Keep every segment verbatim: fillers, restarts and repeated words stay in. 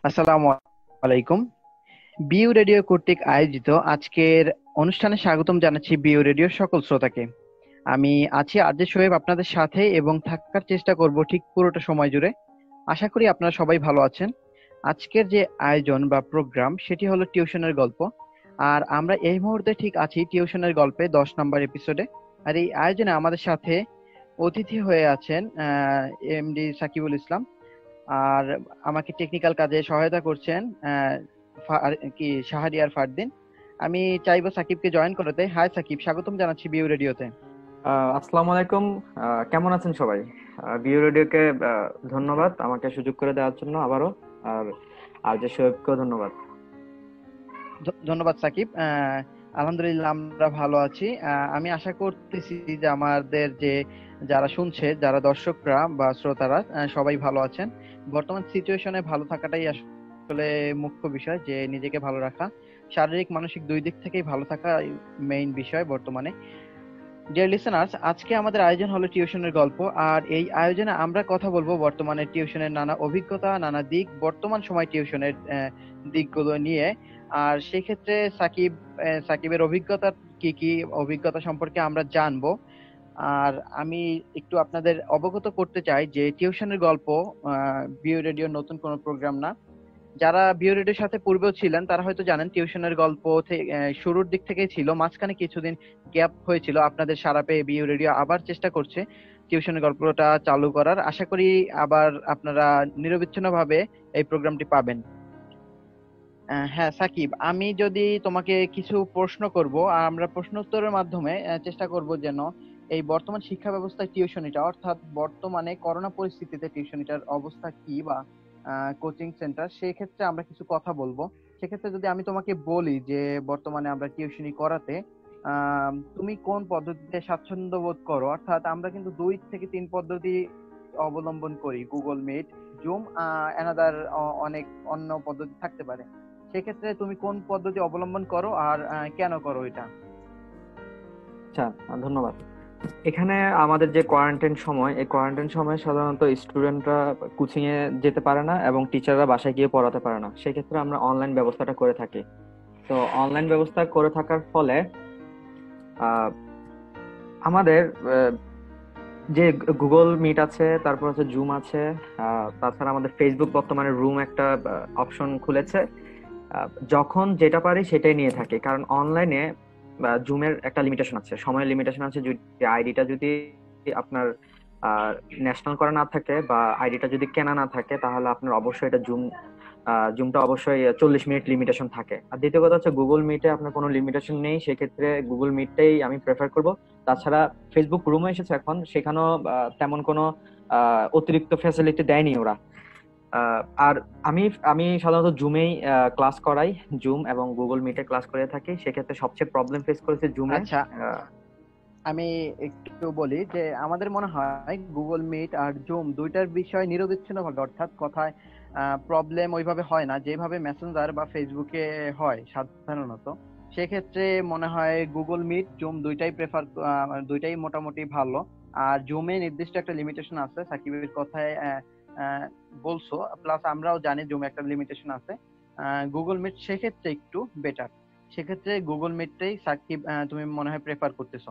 আসসালামু আলাইকুম। বিউ রেডিও কর্তৃক আয়োজিত আজকের অনুষ্ঠানে স্বাগতম জানাচ্ছি বিউ রেডিওর সকল শ্রোতাকে। আমি আছি আরজে শোয়েব আপনাদের সাথে এবং থাকার চেষ্টা করব ঠিক পুরোটা সময় জুড়ে। আশা করি আপনারা সবাই ভালো আছেন। আজকের যে আয়োজন বা প্রোগ্রাম সেটি হলো টিউশনের গল্প। আর আমরা এই মুহূর্তে ঠিক আছি টিউশনের গল্পে দশ নম্বর এপিসোডে। আর এই আয়োজনে আমাদের সাথে অতিথি হয়ে আছেন আহ এমডি সাকিবুল ইসলাম। আর আমাকে টেকনিক্যাল কাজে সহায়তা করছেন আহ, ফা- আর কি শাহরিয়ার ফারদিন। আমি চাইবো সাকিবকে জয়েন করাতে। হাই সাকিব, স্বাগতম জানাচ্ছি বিউ রেডিওতে। আহ আসসালামু আলাইকুম। আহ, কেমন আছেন সবাই? বিউ রেডিওকে আহ, ধন্যবাদ আমাকে সুযোগ করে দেওয়ার জন্য আবারও। আর আর যে শোয়েবকেও ধন্যবাদ। ধ- ধন্যবাদ সাকিব। আহ, আলহামদুলিল্লাহ আমরা ভালো আছি। আহ, আমি আশা করতেছি যে আমাদের যে যারা শুনছে, যারা দর্শকরা বা শ্রোতারা আহ, সবাই ভালো আছেন। বর্তমান সিচুয়েশনে ভালো থাকাটাই আসলে মুখ্য বিষয়, যে নিজেকে ভালো রাখা, শারীরিক মানসিক দুই দিক থেকেই ভালো থাকা মেইন বিষয় বর্তমানে। ডিয়ার লিসেনার্স, আজকে আমাদের আয়োজন হলো টিউশনের গল্প। আর এই আয়োজনে আমরা কথা বলবো বর্তমানে টিউশনের নানা অভিজ্ঞতা, নানা দিক, বর্তমান সময় টিউশনের আহ, দিকগুলো নিয়ে। আর সেক্ষেত্রে সাকিব আহ, সাকিবের অভিজ্ঞতা কি কি অভিজ্ঞতা সম্পর্কে আমরা জানবো। আর আমি একটু আপনাদের অবগত করতে চাই যে টিউশনের গল্প বিও রেডিওর নতুন কোনো প্রোগ্রাম না। যারা বিও রেডিওর সাথে পূর্বেও ছিলেন তারা হয়তো জানেন টিউশনের গল্প থে- আহ, শুরুর দিক থেকেই ছিল, মাঝখানে কিছুদিন গ্যাপ হয়েছিল। আপনাদের সাড়া পেয়ে বিও রেডিও আবার চেষ্টা করছে টিউশনের গল্পটা চালু করার। আশা করি আবার আপনারা নিরবিচ্ছিন্ন ভাবে এই প্রোগ্রামটি পাবেন। আহ, হ্যাঁ সাকিব, আমি যদি তোমাকে কিছু প্রশ্ন করব, আর আমরা প্রশ্ন উত্তরের মাধ্যমে আহ, চেষ্টা করব যেন এই বর্তমান শিক্ষা ব্যবস্থায় টিউশনিটা, অর্থাৎ বর্তমানে করোনা পরিস্থিতিতে টিউশনিটার অবস্থা কি, বা কোচিং সেন্টার, সেই ক্ষেত্রে আমরা কিছু কথা বলবো। সেক্ষেত্রে যদি আমি তোমাকে বলি যে বর্তমানে আমরা টিউশনি করাতে আহ তুমি কোন পদ্ধতিতে স্বাচ্ছন্দ্য বোধ করো, অর্থাৎ আমরা কিন্তু দুই থেকে তিন পদ্ধতি অবলম্বন করি: গুগল মিট, জুম, অ্যানাদার অনেক অন্য পদ্ধতি থাকতে পারে। সেক্ষেত্রে তুমি কোন পদ্ধতি অবলম্বন করো আর আহ, কেন করো এটা? আচ্ছা, আহ, ধন্যবাদ। এখানে আমাদের যে কোয়ারেন্টাইন সময়, এই কোয়ারেন্টাইন সময় সাধারণত স্টুডেন্টরা কোচিং এ যেতে পারে না এবং টিচাররা বাসায় গিয়ে পড়াতে পারে না। সেক্ষেত্রে আমরা অনলাইন ব্যবস্থাটা করে থাকি। তো অনলাইন ব্যবস্থা করে থাকার ফলে আহ, আমাদের আহ, যে গুগল মিট আছে, তারপর হচ্ছে জুম আছে, আহ, তাছাড়া আমাদের ফেসবুক বর্তমানে রুম একটা অপশন খুলেছে। আহ, যখন যেটা পারি সেটাই নিয়ে থাকি, কারণ অনলাইনে জুমের একটা লিমিটেশন আছে, সময়ের লিমিটেশন আছে। যদি আইডিটা যদি আপনার ন্যাশনাল করা না থাকে বা আইডিটা যদি কেনা না থাকে, তাহলে আপনার অবশ্যই এটা জুম জুমটা অবশ্যই চল্লিশ মিনিট লিমিটেশন থাকে। আর দ্বিতীয় কথা হচ্ছে, গুগল মিটে আপনার কোনো লিমিটেশন নেই, সেক্ষেত্রে গুগল মিটটাই আমি প্রেফার করব। তাছাড়া ফেসবুক রুমে এসেছে এখন, সেখানেও আহ, তেমন কোনো আহ, অতিরিক্ত ফ্যাসিলিটি দেয়নি ওরা। আহ, আর আমি আমি সাধারণত জুমেই ক্লাস করাই। জুম এবং গুগল মিটে ক্লাস করে থাকি। সেক্ষেত্রে সবচেয়ে প্রবলেম ফেস করেছে জুমে। আচ্ছা, আমি একটু বলি যে আমাদের মনে হয় গুগল মিট আর জুম দুইটার বিষয় নিরবিচ্ছিন্ন ভাবে, অর্থাৎ কথায় প্রবলেম ওইভাবে হয় না যেভাবে মেসেঞ্জার বা ফেসবুকে হয় সাধারণত। সেক্ষেত্রে মনে হয় গুগল মিট, জুম দুইটাই প্রেফার, দুইটাই মোটামুটি ভালো। আর জুমে নির্দিষ্ট একটা লিমিটেশন আছে, সাকিবের কথায় আহ, আহ, বলছো, প্লাস আমরাও জানি জুমে একটা লিমিটেশন আছে। গুগল মিট সেক্ষেত্রে একটু বেটার। সেক্ষেত্রে গুগল মিটটাই সাকিব আহ, তুমি মনে হয় প্রেফার করতেছো।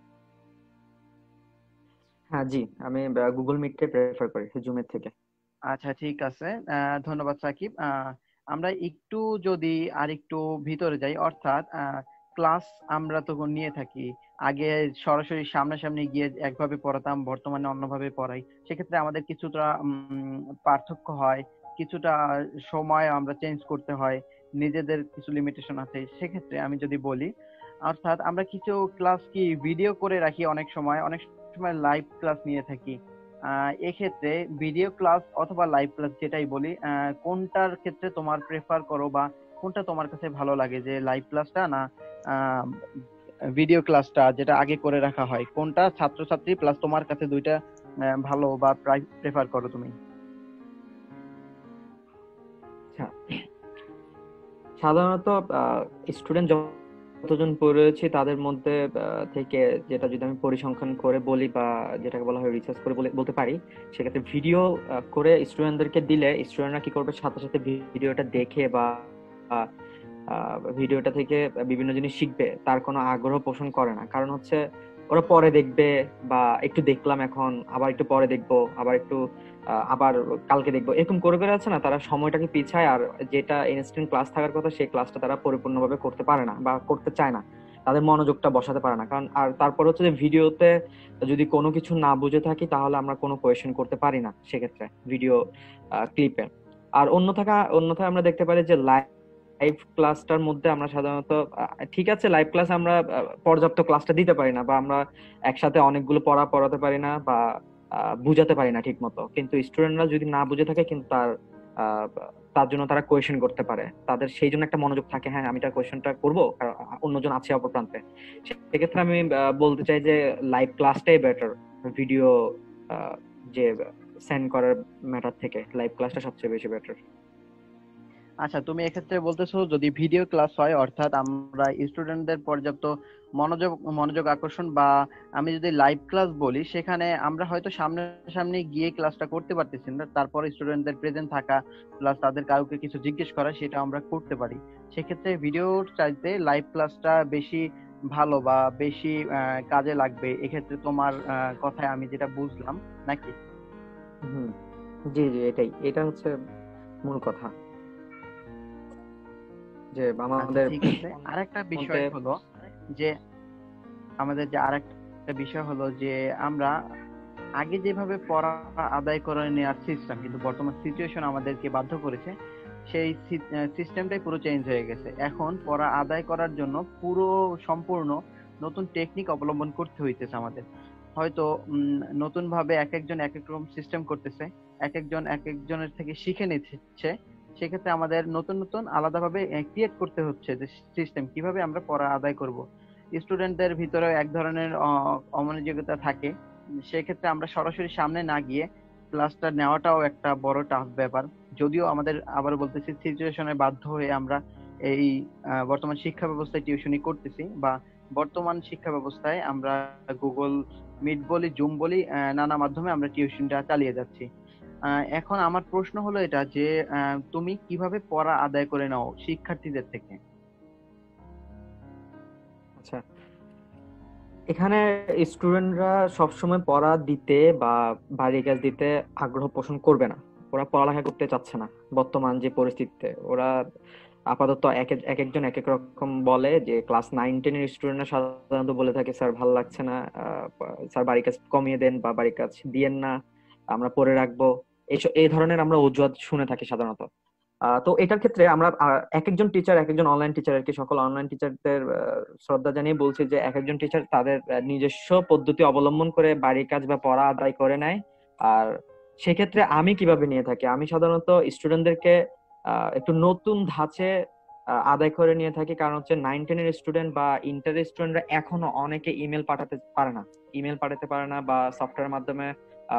হ্যাঁ, জি, আমি গুগল মিটকে প্রেফার করি জুমের থেকে। আচ্ছা, ঠিক আছে। আহ, ধন্যবাদ সাকিব। আহ, আমরা একটু যদি আর একটু ভিতরে যাই, অর্থাৎ ক্লাস আমরা তো নিয়ে থাকি। আগে সরাসরি সামনাসামনি গিয়ে একভাবে পড়াতাম, বর্তমানে অন্যভাবে পড়াই। সেক্ষেত্রে আমাদের কিছুটা উম, পার্থক্য হয়, কিছুটা সময় আমরা চেঞ্জ করতে হয়, নিজেদের কিছু লিমিটেশন আছে। সেক্ষেত্রে আমি যদি বলি, অর্থাৎ আমরা কিছু ক্লাস কি ভিডিও করে রাখি, অনেক সময় অনেক সময় লাইভ ক্লাস নিয়ে থাকি। আহ এক্ষেত্রে ভিডিও ক্লাস অথবা লাইভ ক্লাস যেটাই বলি, আহ, কোনটার ক্ষেত্রে তোমার প্রেফার করো, বা কোনটা তোমার কাছে ভালো লাগে, যে লাইভ ক্লাসটা না ভিডিও ক্লাসটা যেটা আগে করে রাখা হয়? কোনটা ছাত্রছাত্রী প্লাস তোমার কাছে দুইটা আহ, ভালো বা প্রেফার করো তুমি? আচ্ছা, সাধারণত স্টুডেন্ট যতজন পড়েছি তাদের মধ্যে আহ, থেকে যেটা যদি আমি পরিসংখ্যান করে বলি বা যেটাকে বলা হয় রিসার্চ করে বলে বলতে পারি, সেক্ষেত্রে ভিডিও করে স্টুডেন্টদেরকে দিলে স্টুডেন্টরা কি করবে, সাথে সাথে ভিডিওটা দেখে বা আহ, ভিডিওটা থেকে বিভিন্ন জিনিস শিখবে, তার কোনো আগ্রহ পোষণ করে না। কারণ হচ্ছে ওরা পরে দেখবে, বা একটু দেখলাম এখন আবার একটু পরে দেখবো, আবার একটু আহ, আবার কালকে দেখবো, এরকম করে করে আছে না, তারা সময়টাকে পিছায়। আর যেটা ইনস্ট্যান্ট ক্লাস থাকার কথা সেই ক্লাসটা তারা পরিপূর্ণভাবে করতে পারে না বা করতে চায় না, তাদের মনোযোগটা বসাতে পারে না। কারণ আর তারপর হচ্ছে যে ভিডিওতে যদি কোনো কিছু না বুঝে থাকি তাহলে আমরা কোনো কোয়েশ্চেন করতে পারি না সেক্ষেত্রে ভিডিও ক্লিপে। আর অন্যথা অন্যথায় আমরা দেখতে পারি যে লাইভ ক্লাসটার মধ্যে আমরা সাধারণত আহ, ঠিক আছে, লাইভ ক্লাস আমরা আহ, পর্যাপ্ত ক্লাসটা দিতে পারি না, বা আমরা একসাথে অনেকগুলো পড়া পড়াতে পারি না, বা আহ, বুঝাতে পারি না ঠিক মতো। কিন্তু স্টুডেন্টরা যদি না বুঝে থাকে কিন্তু তার আহ, তার জন্য তারা কোয়েশ্চেন করতে পারে, তাদের সেই জন্য একটা মনোযোগ থাকে, হ্যাঁ আমি তার কোয়েশ্চেনটা করবো কারণ অন্যজন আছে অপর প্রান্তে। সেক্ষেত্রে আমি আহ, বলতে চাই যে লাইভ ক্লাসটাই বেটার, ভিডিও যে সেন্ড করার ম্যাটার থেকে লাইভ ক্লাসটা সবচেয়ে বেশি বেটার। আচ্ছা, তুমি এক্ষেত্রে বলতেছো যদি ভিডিও ক্লাস হয় অর্থাৎ আমরা স্টুডেন্টদের পর্যাপ্ত মনোযোগ মনোযোগ আকর্ষণ, বা আমি যদি লাইভ ক্লাস বলি সেখানে আমরা হয়তো সামনাসামনি গিয়ে ক্লাসটা করতে পারতেছি না, তারপর স্টুডেন্টদের প্রেজেন্ট থাকা প্লাস তাদের কাউকে কিছু জিজ্ঞেস করা সেটা আমরা করতে পারি। সেক্ষেত্রে ভিডিওর চাইতে লাইভ ক্লাসটা বেশি ভালো বা বেশি আহ, কাজে লাগবে এক্ষেত্রে, তোমার আহ, কথায় আমি যেটা বুঝলাম, নাকি? হুম, জি জি, এটাই এটা হচ্ছে মূল কথা, যে আচ্ছা, আমাদের ঠিক আছে। আরেকটা মধ্যে। বিষয় হলো যে আমাদের যে আরেকটা বিষয় হলো যে আমরা আগে যেভাবে পড়া আদায় করে নেওয়ার সিস্টেম, কিন্তু বর্তমান সিচুয়েশন আমাদেরকে বাধ্য করেছে সেই সিস্টেমটাই পুরো চেঞ্জ হয়ে গেছে। এখন পড়া আদায় করার জন্য পুরো সম্পূর্ণ নতুন টেকনিক অবলম্বন করতে হইতেছে আমাদের। হয়তো নতুন ভাবে এক একজন এক এক রকম সিস্টেম করতেছে, এক একজন এক একজনের থেকে শিখে নিচ্ছে। সেক্ষেত্রে আমাদের নতুন নতুন আলাদাভাবে ক্রিয়েট করতে হচ্ছে যে সিস্টেম কিভাবে আমরা পড়া আদায় করব। স্টুডেন্টদের ভিতরে এক ধরনের আহ, অমনোযোগিতা থাকে, সেক্ষেত্রে আমরা সরাসরি সামনে না গিয়ে ক্লাসটা নেওয়াটাও একটা বড় টাফ ব্যাপার। যদিও আমাদের আবার বলতেছি সিচুয়েশনে বাধ্য হয়ে আমরা এই আহ, বর্তমান শিক্ষা ব্যবস্থায় টিউশনি করতেছি, বা বর্তমান শিক্ষা ব্যবস্থায় আমরা গুগল মিট বলি, জুম বলি, আহ, নানা মাধ্যমে আমরা টিউশনটা চালিয়ে যাচ্ছি। আহ, এখন আমার প্রশ্ন হলো এটা যে আহ, তুমি কিভাবে পড়া আদায় করে নাও শিক্ষার্থীদের থেকে? আচ্ছা, এখানে স্টুডেন্টরা সবসময় পড়া দিতে বা বাড়ির কাজ দিতে আগ্রহ পোষণ করবে না, ওরা পড়ালেখা করতে চাচ্ছে না বর্তমান যে পরিস্থিতিতে। ওরা আপাতত এক এক এক একজন এক এক রকম বলে, যে ক্লাস নাইন টেনের স্টুডেন্টরা সাধারণত বলে থাকে স্যার ভালো লাগছে না, আহ, স্যার বাড়ির কাজ কমিয়ে দেন বা বাড়ির কাজ দিয়েন না, আমরা পড়ে রাখবো। এইসব এই ধরনের আমরা অজুহাত শুনে থাকি সাধারণত। আহ, তো এটার ক্ষেত্রে আমরা আহ, এক একজন টিচার, এক একজন অনলাইন টিচার আর কি, সকল অনলাইন টিচারদের শ্রদ্ধা জানিয়ে বলছি যে এক একজন টিচার তাদের আহ, নিজস্ব পদ্ধতি অবলম্বন করে বাড়ির কাজ বা পড়া আদায় করে নেয়। আর সেক্ষেত্রে আমি কিভাবে নিয়ে থাকি, আমি সাধারণত স্টুডেন্টদেরকে আহ, একটু নতুন ধাঁচে আহ, আদায় করে নিয়ে থাকি। কারণ হচ্ছে নাইন টেনের স্টুডেন্ট বা ইন্টারের স্টুডেন্টরা এখনো অনেকে ইমেল পাঠাতে পারে না, ইমেল পাঠাতে পারে না বা সফটওয়্যার মাধ্যমে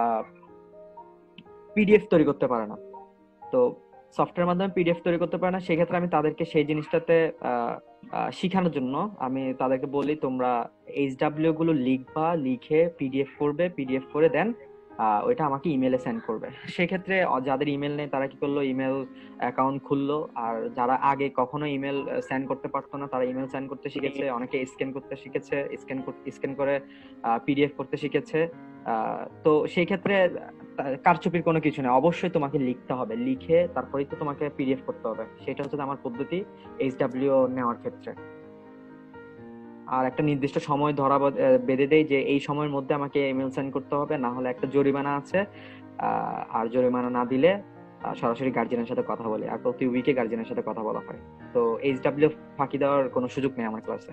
পিডিএফ তৈরি করতে পারে না। তো সফটওয়্যার মাধ্যমে পিডিএফ তৈরি করতে পারে না, সেক্ষেত্রে আমি তাদেরকে সেই জিনিসটাতে আহ, আহ, শিখানোর জন্য আমি তাদেরকে বলি তোমরা এইচডাব্লিউ গুলো লিখবা, লিখে পিডিএফ করবে, পিডিএফ করে দেন আহ, ওইটা আমাকে ইমেলে সেন্ড করবে। সেক্ষেত্রে অ- যাদের ইমেল নেই তারা কি করলো, ইমেল অ্যাকাউন্ট খুললো। আর যারা আগে কখনো ইমেল সেন্ড করতে পারতো না তারা ইমেল সেন্ড করতে শিখেছে, অনেকে স্ক্যান করতে শিখেছে, স্ক্যান স্ক্যান করে পিডিএফ করতে শিখেছে। আহ, তো সেই ক্ষেত্রে কারচুপির কোনো কিছু নেই, অবশ্যই তোমাকে লিখতে হবে, লিখে তারপরেই তো তোমাকে পিডিএফ করতে হবে। সেটা হচ্ছে আমার পদ্ধতি এইচডাব্লিউ নেওয়ার ক্ষেত্রে। আর একটা নির্দিষ্ট সময় ধরা বাঁধ- আহ, বেঁধে দেই যে এই সময়ের মধ্যে আমাকে ইমেল সেন্ড করতে হবে, না হলে একটা জরিমানা আছে। আহ, আর জরিমানা না দিলে আহ, সরাসরি গার্জিয়ানের সাথে কথা বলি, আর প্রতি উইকে গার্জিয়ানের সাথে কথা বলা হয়। তো এইচডাব্লিউ ফাঁকি দেওয়ার কোনো সুযোগ নেই আমার ক্লাসে।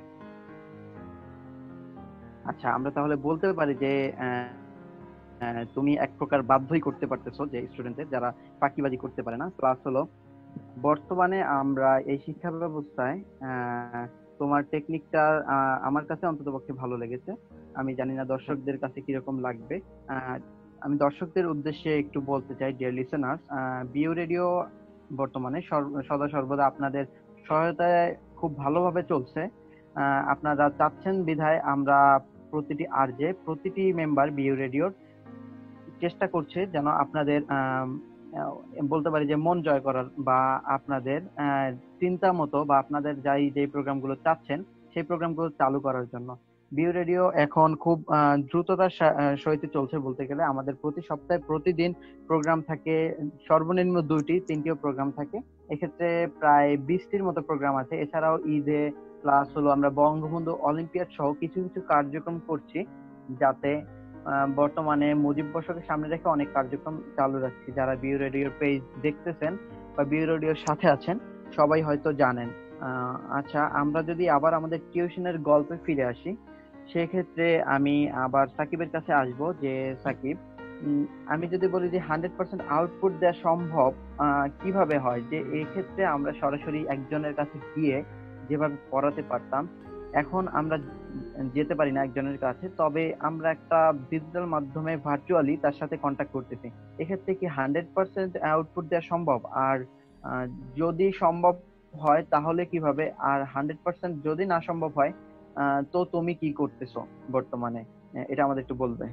আচ্ছা, আমরা তাহলে বলতে পারি যে আহ, আহ, তুমি এক প্রকার বাধ্যই করতে পারতেছো যে স্টুডেন্টদের যারা ফাঁকিবাজি করতে পারে না। প্লাস হলো বর্তমানে আমরা এই শিক্ষা ব্যবস্থায় আহ, তোমার টেকনিকটা আমার কাছে অন্ততপক্ষে ভালো লেগেছে। আমি জানি না দর্শকদের কাছে কিরকম লাগবে। আহ, আমি দর্শকদের উদ্দেশ্যে একটু বলতে চাই, ডিয়ার লিসেনার্স, বিউ রেডিও বর্তমানে সর্ব- সদা সর্বদা আপনাদের সহায়তায় খুব ভালোভাবে চলছে। আহ, আপনারা চাচ্ছেন বিধায় আমরা প্রতিটি আরজে প্রতিটি মেম্বার বিউ রেডিওর চেষ্টা করছে যেন আপনাদের আম, আহ, বলতে পারি যে মন জয় করার বা আপনাদের আহ, চিন্তা মতো বা আপনাদের যাই যে প্রোগ্রামগুলো চাচ্ছেন সেই প্রোগ্রামগুলো চালু করার জন্য। বিউ রেডিও এখন খুব আহ, দ্রুততার সা- আহ, সহিত চলছে বলতে গেলে। আমাদের প্রতি সপ্তাহে প্রতিদিন প্রোগ্রাম থাকে, সর্বনিম্ন দুইটি তিনটিও প্রোগ্রাম থাকে। এক্ষেত্রে প্রায় বিশটির মতো প্রোগ্রাম আছে। এছাড়াও ঈদে প্লাস হলো আমরা বঙ্গবন্ধু অলিম্পিয়াড সহ কিছু কিছু কার্যক্রম করছি, যাতে আহ, বর্তমানে মুজিব বর্ষকে সামনে রেখে অনেক কার্যক্রম চালু রাখছি। যারা বিউ রেডিওর পেজ দেখতেছেন বা বিউ রেডিওর সাথে আছেন সবাই হয়তো জানেন। আহ, আচ্ছা, আমরা যদি আবার আমাদের টিউশনের গল্পে ফিরে আসি, সেক্ষেত্রে আমি আবার সাকিবের কাছে আসব। যে সাকিব, উম, আমি যদি বলি যে হান্ড্রেড পার্সেন্ট আউটপুট দেওয়া সম্ভব আহ, কিভাবে হয়, যে এক্ষেত্রে আমরা সরাসরি একজনের কাছে গিয়ে যেভাবে পড়াতে পারতাম, এখন আমরা যেতে পারি না একজনের কাছে, তবে আমরা একটা ডিজিটাল মাধ্যমে ভার্চুয়ালি তার সাথে কন্ট্যাক্ট করতেছি। এক্ষেত্রে কি হান্ড্রেড পার্সেন্ট আউটপুট দেওয়া সম্ভব? আর আহ, যদি সম্ভব হয় তাহলে কিভাবে? আর হান্ড্রেড পার্সেন্ট যদি না সম্ভব হয়, আহ, তো তুমি কি করতেছো বর্তমানে? আহ, এটা আমাদের একটু বলবে।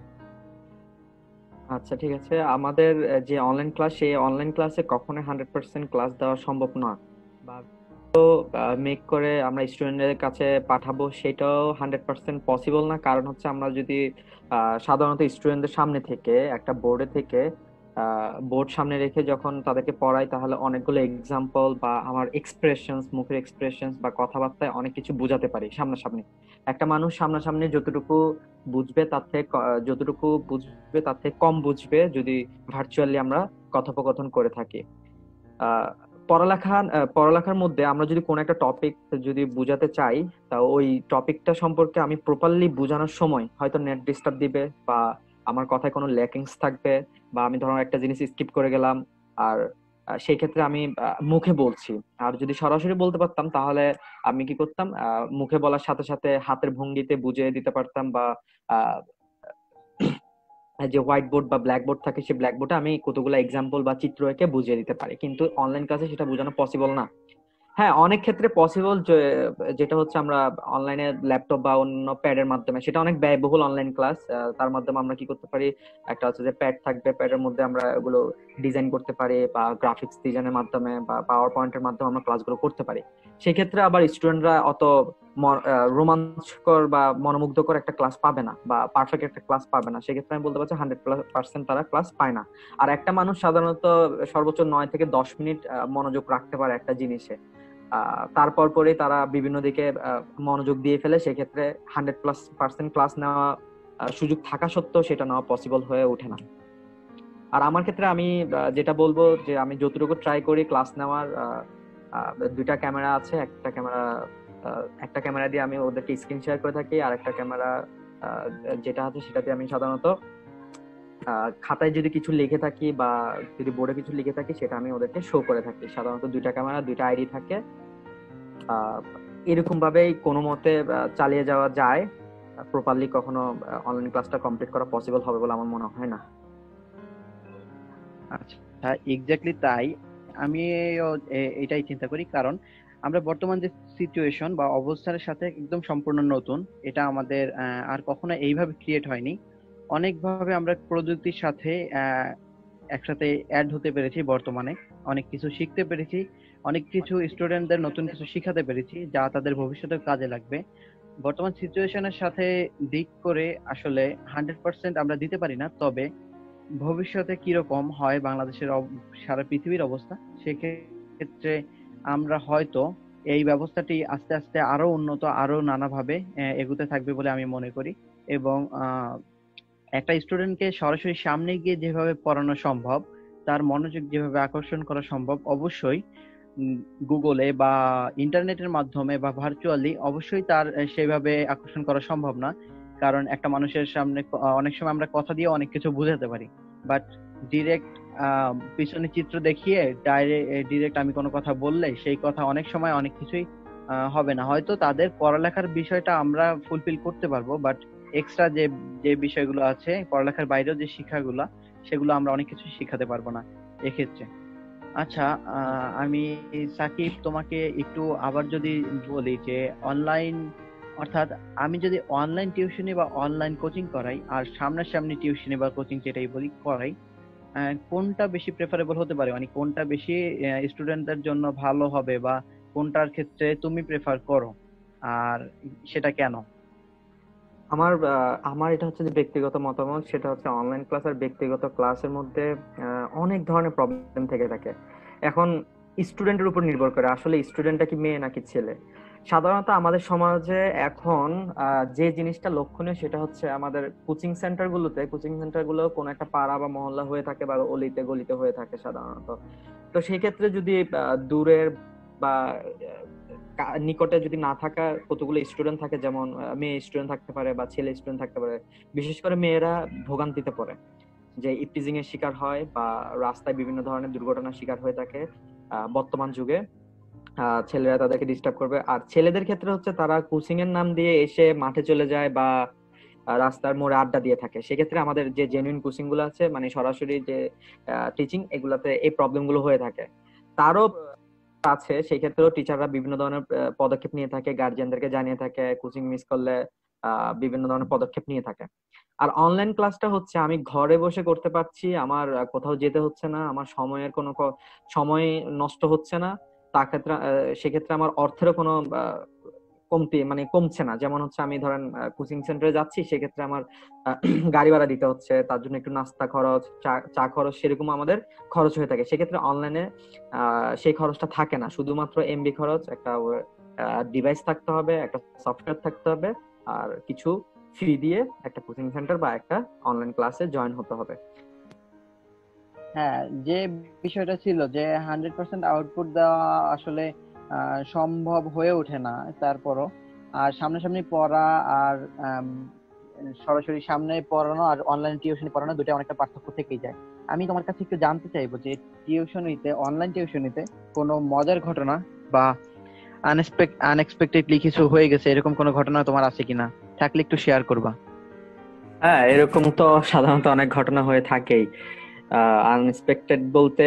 আচ্ছা, ঠিক আছে। আমাদের আহ, যে অনলাইন ক্লাস, সেই অনলাইন ক্লাসে কখনোই হান্ড্রেড পার্সেন্ট ক্লাস দেওয়া সম্ভব না, বা মেক করে আমরা স্টুডেন্টদের কাছে পাঠাবো সেটাও হান্ড্রেড পার্সেন্ট পসিবল না। কারণ হচ্ছে আমরা যদি আহ, সাধারণত স্টুডেন্টদের সামনে থেকে একটা বোর্ডে থেকে বোর্ড সামনে রেখে যখন তাদেরকে পড়াই, তাহলে অনেকগুলো এক্সাম্পল বা আমার এক্সপ্রেশনস, মুখের এক্সপ্রেশনস বা কথাবার্তায় অনেক কিছু বোঝাতে পারি সামনাসামনি। একটা মানুষ সামনাসামনি যতটুকু বুঝবে তার থেকে ক- যতটুকু বুঝবে তার থেকে কম বুঝবে যদি ভার্চুয়ালি আমরা কথোপকথন করে থাকি। আহ পড়ালেখা আহ, পড়ালেখার মধ্যে আমরা যদি কোনো একটা টপিক যদি বোঝাতে চাই, তা ওই টপিকটা সম্পর্কে আমি প্রপারলি বোঝানোর সময় হয়তো নেট ডিস্টার্ব দিবে, বা আমার কথায় কোনো ল্যাকিংস থাকবে, বা আমি ধরো একটা জিনিস স্কিপ করে গেলাম। আর আহ, সেই ক্ষেত্রে আমি আহ, মুখে বলছি। আর যদি সরাসরি বলতে পারতাম তাহলে আমি কি করতাম, আহ, মুখে বলার সাথে সাথে হাতের ভঙ্গিতে বুঝিয়ে দিতে পারতাম, বা যে হোয়াইট বোর্ড বা ব্ল্যাক বোর্ড থাকে সেই ব্ল্যাক বোর্ডে আমি কতগুলো এক্সাম্পল বা চিত্র এঁকে বুঝিয়ে দিতে পারি। কিন্তু অনলাইন ক্লাসে সেটা বোঝানো পসিবল না। হ্যাঁ, অনেক ক্ষেত্রে পসিবল, যেটা হচ্ছে আমরা অনলাইনে ল্যাপটপ বা অন্য প্যাডের মাধ্যমে, সেটা অনেক ব্যয়বহুল অনলাইন ক্লাস। তার মাধ্যমে আমরা কি করতে পারি, একটা হচ্ছে যে প্যাড থাকবে, প্যাডের মধ্যে আমরা এগুলো ডিজাইন করতে পারি, বা গ্রাফিক্স ডিজাইনের মাধ্যমে বা পাওয়ার পয়েন্টের মাধ্যমে আমরা ক্লাসগুলো করতে পারি। সেক্ষেত্রে আবার স্টুডেন্টরা অত ম- আহ, রোমাঞ্চকর বা মনোমুগ্ধকর একটা ক্লাস পাবে না, বা পারফেক্ট একটা ক্লাস পাবে না। সেক্ষেত্রে আমি বলতে পারছি হান্ড্রেড পার্সেন্ট তারা ক্লাস পায় না। আর একটা মানুষ সাধারণত সর্বোচ্চ নয় থেকে দশ মিনিট আহ, মনোযোগ রাখতে পারে একটা জিনিসে। আহ তারপর পরে তারা বিভিন্ন দিকে আহ, মনোযোগ দিয়ে ফেলে। সেক্ষেত্রে হান্ড্রেড প্লাস পার্সেন্ট ক্লাস নেওয়া আহ, সুযোগ থাকা সত্ত্বেও সেটা নেওয়া পসিবল হয়ে ওঠে না। আর আমার ক্ষেত্রে আমি আহ, যেটা বলবো, যে আমি যতটুকু ট্রাই করি ক্লাস নেওয়ার, আহ, আহ, দুইটা ক্যামেরা আছে। একটা ক্যামেরা একটা ক্যামেরা দিয়ে আমি ওদেরকে স্ক্রিন শেয়ার করে থাকি, আর একটা ক্যামেরা যেটা আছে সেটাতে আমি সাধারণত আহ, খাতায় যদি কিছু লিখে থাকি বা যদি বোর্ডে কিছু লিখে থাকি সেটা আমি ওদেরকে শো করে থাকি। সাধারণত দুইটা ক্যামেরা, দুইটা আইডি থাকে। আহ এরকম ভাবেই কোনো মতে আহ, চালিয়ে যাওয়া যায়। প্রপারলি কখনো অনলাইন ক্লাসটা কমপ্লিট করা পসিবল হবে বলে আমার মনে হয় না। আচ্ছা, এক্স্যাক্টলি তাই। আমিও এ- এটাই চিন্তা করি, কারণ আমরা বর্তমান যে সিচুয়েশন বা অবস্থার সাথে একদম সম্পূর্ণ নতুন। এটা আমাদের আহ, আর কখনো এইভাবে ক্রিয়েট হয়নি। অনেকভাবে আমরা প্রযুক্তির সাথে আহ, একসাথে অ্যাড হতে পেরেছি বর্তমানে। অনেক কিছু শিখতে পেরেছি, অনেক কিছু স্টুডেন্টদের নতুন কিছু শিখাতে পেরেছি যা তাদের ভবিষ্যতে কাজে লাগবে। বর্তমান সিচুয়েশনের সাথে দিক করে আসলে হান্ড্রেড পার্সেন্ট আমরা দিতে পারি না, তবে ভবিষ্যতে কিরকম হয় বাংলাদেশের অব- সারা পৃথিবীর অবস্থা, সেক্ষেত্রে আমরা হয়তো এই ব্যবস্থাটি আস্তে আস্তে আরো উন্নত, আরো নানাভাবে আহ, এগুতে থাকবে বলে আমি মনে করি। এবং আহ, একটা স্টুডেন্টকে সরাসরি সামনে গিয়ে যেভাবে পড়ানো সম্ভব, তার মনোযোগ যেভাবে আকর্ষণ করা সম্ভব, অবশ্যই গুগলে বা ইন্টারনেটের মাধ্যমে বা ভার্চুয়ালি অবশ্যই তার আহ, সেভাবে আকর্ষণ করা সম্ভব না। কারণ একটা মানুষের সামনে ক- আহ, অনেক সময় আমরা কথা দিয়ে অনেক কিছু বোঝাতে পারি, বাট ডিরেক্ট পিছনে চিত্র দেখিয়ে ডাইরেক্ট ডিরেক্ট আমি কোনো কথা বললে সেই কথা অনেক সময় অনেক কিছুই আহ, হবে না। হয়তো তাদের পড়ালেখার বিষয়টা আমরা ফুলফিল করতে পারবো, বাট এক্সট্রা যে যে বিষয়গুলো আছে পড়ালেখার বাইরেও যে শিক্ষাগুলো, সেগুলো আমরা অনেক কিছু শিখাতে পারবো না এক্ষেত্রে। আচ্ছা, আহ, আমি সাকিব তোমাকে একটু আবার যদি বলি যে অনলাইন অর্থাৎ আমি যদি অনলাইন টিউশনি বা অনলাইন কোচিং করাই আর সামনাসামনি টিউশনি বা কোচিং যেটাই বলি করাই, আহ, কোনটা বেশি প্রেফারেবল হতে পারে, মানে কোনটা বেশি স্টুডেন্টদের জন্য ভালো হবে, বা কোনটার ক্ষেত্রে তুমি প্রেফার করো, আর সেটা কেন? আমার আহ, আমার এটা হচ্ছে যে ব্যক্তিগত মতামত, সেটা হচ্ছে অনলাইন ক্লাস আর ব্যক্তিগত ক্লাসের মধ্যে আহ, অনেক ধরনের প্রবলেম থেকে থাকে। এখন স্টুডেন্টের উপর নির্ভর করে আসলে স্টুডেন্টটা কি মেয়ে নাকি ছেলে। সাধারণত আমাদের সমাজে এখন আহ, যে জিনিসটা লক্ষণীয় সেটা হচ্ছে আমাদের কোচিং সেন্টার গুলোতে কোচিং সেন্টার গুলো কোনো একটা পাড়া বা মহল্লা হয়ে থাকে বা অলিতে গলিতে হয়ে থাকে সাধারণত। তো সেই ক্ষেত্রে যদি আহ, দূরের বা আহ, কা- নিকটে যদি না থাকা কতগুলো স্টুডেন্ট থাকে, যেমন আহ, মেয়ে স্টুডেন্ট থাকতে পারে বা ছেলে স্টুডেন্ট থাকতে পারে, বিশেষ করে মেয়েরা ভোগান্তিতে পড়ে, যে ইপটিজিং এর শিকার হয় বা রাস্তায় বিভিন্ন ধরনের দুর্ঘটনার শিকার হয়ে থাকে আহ, বর্তমান যুগে। আহ, ছেলেরা তাদেরকে ডিস্টার্ব করবে, আর ছেলেদের ক্ষেত্রে হচ্ছে তারা কোচিং এর নাম দিয়ে এসে মাঠে চলে যায় বা আহ, রাস্তার মোড়ে আড্ডা দিয়ে থাকে। সেক্ষেত্রে আমাদের যে জেনুইন কোচিং গুলো আছে, মানে সরাসরি যে টিচিং, এগুলাতে এই প্রবলেম গুলো হয়ে থাকে। তারও আছে, সেই ক্ষেত্রেও টিচাররা বিভিন্ন ধরনের আহ, পদক্ষেপ নিয়ে থাকে, গার্জিয়ানদেরকে জানিয়ে থাকে, কোচিং মিস করলে আহ, বিভিন্ন ধরনের পদক্ষেপ নিয়ে থাকে। আর অনলাইন ক্লাসটা হচ্ছে আমি ঘরে বসে করতে পারছি, আমার আহ, কোথাও যেতে হচ্ছে না, আমার সময়ের কোনো ক- সময় নষ্ট হচ্ছে না। তা ক্ষেত্রে আহ, সেক্ষেত্রে আমার অর্থেরও কোনো আহ, কমতি মানে কমছে না। যেমন হচ্ছে আমি ধরেন কোচিং সেন্টারে যাচ্ছি, সেক্ষেত্রে আমার আহ, গাড়ি ভাড়া দিতে হচ্ছে, তার জন্য একটু নাস্তা খরচ, চা চা খরচ, সেরকম আমাদের খরচ হয়ে থাকে। সেক্ষেত্রে অনলাইনে আহ সেই খরচটা থাকে না, শুধুমাত্র এমবি খরচ, একটা ডিভাইস থাকতে হবে, একটা সফটওয়্যার থাকতে হবে, আর কিছু ফি দিয়ে একটা কোচিং সেন্টার বা একটা অনলাইন ক্লাসে জয়েন হতে হবে। হ্যাঁ, যে বিষয়টা ছিল যে হান্ড্রেড পার্সেন্ট আউটপুট দেওয়া আসলে আহ, সম্ভব হয়ে ওঠে না তারপরও। আর সামনাসামনি পড়া আর আম, সরাসরি সামনে পড়ানো আর অনলাইন টিউশনি পড়ানো দুটো অনেকটা পার্থক্য থেকেই যায়। আমি তোমার কাছে একটু জানতে চাইবো যে টিউশনিতে, অনলাইন টিউশনিতে কোনো মজার ঘটনা বা আনএক্সপেক্টেডলি কিছু হয়ে গেছে এরকম কোনো ঘটনা তোমার আছে কিনা, থাকলে একটু শেয়ার করবা। হ্যাঁ, এরকম তো সাধারণত অনেক ঘটনা হয়ে থাকেই। আনএক্সপেক্টেড বলতে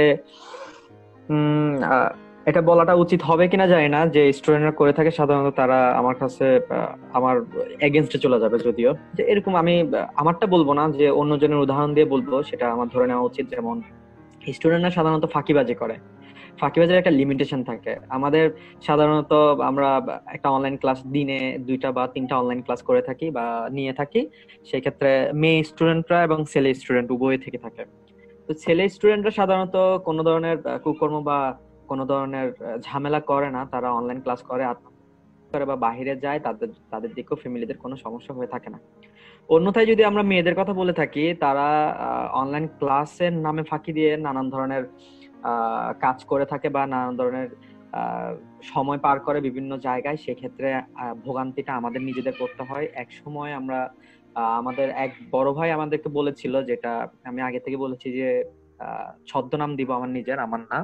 উম আহ, এটা বলাটা উচিত হবে কিনা জানি না, যে স্টুডেন্টরা করে থাকে সাধারণত তারা আমার কাছে আহ, আমার এগেনস্টে চলে যাবে যদিও। যে এরকম আমি আহ, আমারটা বলবো না, যে অন্যজনের উদাহরণ দিয়ে বলবো, সেটা আমার ধরে নেওয়া উচিত। যেমন স্টুডেন্টরা সাধারণত ফাঁকিবাজি করে, ফাঁকিবাজের একটা লিমিটেশন থাকে আমাদের। সাধারণত আমরা একটা অনলাইন ক্লাস দিনে দুইটা বা তিনটা অনলাইন ক্লাস করে থাকি বা নিয়ে থাকি। সেই ক্ষেত্রে মেয়ে স্টুডেন্টরা এবং ছেলে স্টুডেন্ট উভয় থেকে থাকে। তো ছেলে স্টুডেন্টরা সাধারণত কোনো ধরনের আহ, কুকর্ম বা কোনো ধরনের আহ, ঝামেলা করে না, তারা অনলাইন ক্লাস করে আত্ম- করে বা বাইরে যায়, তাদের তাদের দিকেও ফ্যামিলিদের কোনো সমস্যা হয়ে থাকে না। অন্যথায় যদি আমরা মেয়েদের কথা বলে থাকি, তারা অনলাইন ক্লাসের নামে ফাঁকি দিয়ে নানান ধরনের আহ, কাজ করে থাকে বা নানান ধরনের আহ, সময় পার করে বিভিন্ন জায়গায়। সেক্ষেত্রে আহ, ভোগান্তিটা আমাদের নিজেদের করতে হয়। এক সময় আমরা আহ, আমাদের এক বড় ভাই আমাদেরকে বলেছিল, যেটা আমি আগে থেকে বলেছি যে আহ, ছদ্মনাম দিব আমার নিজের, আমার না।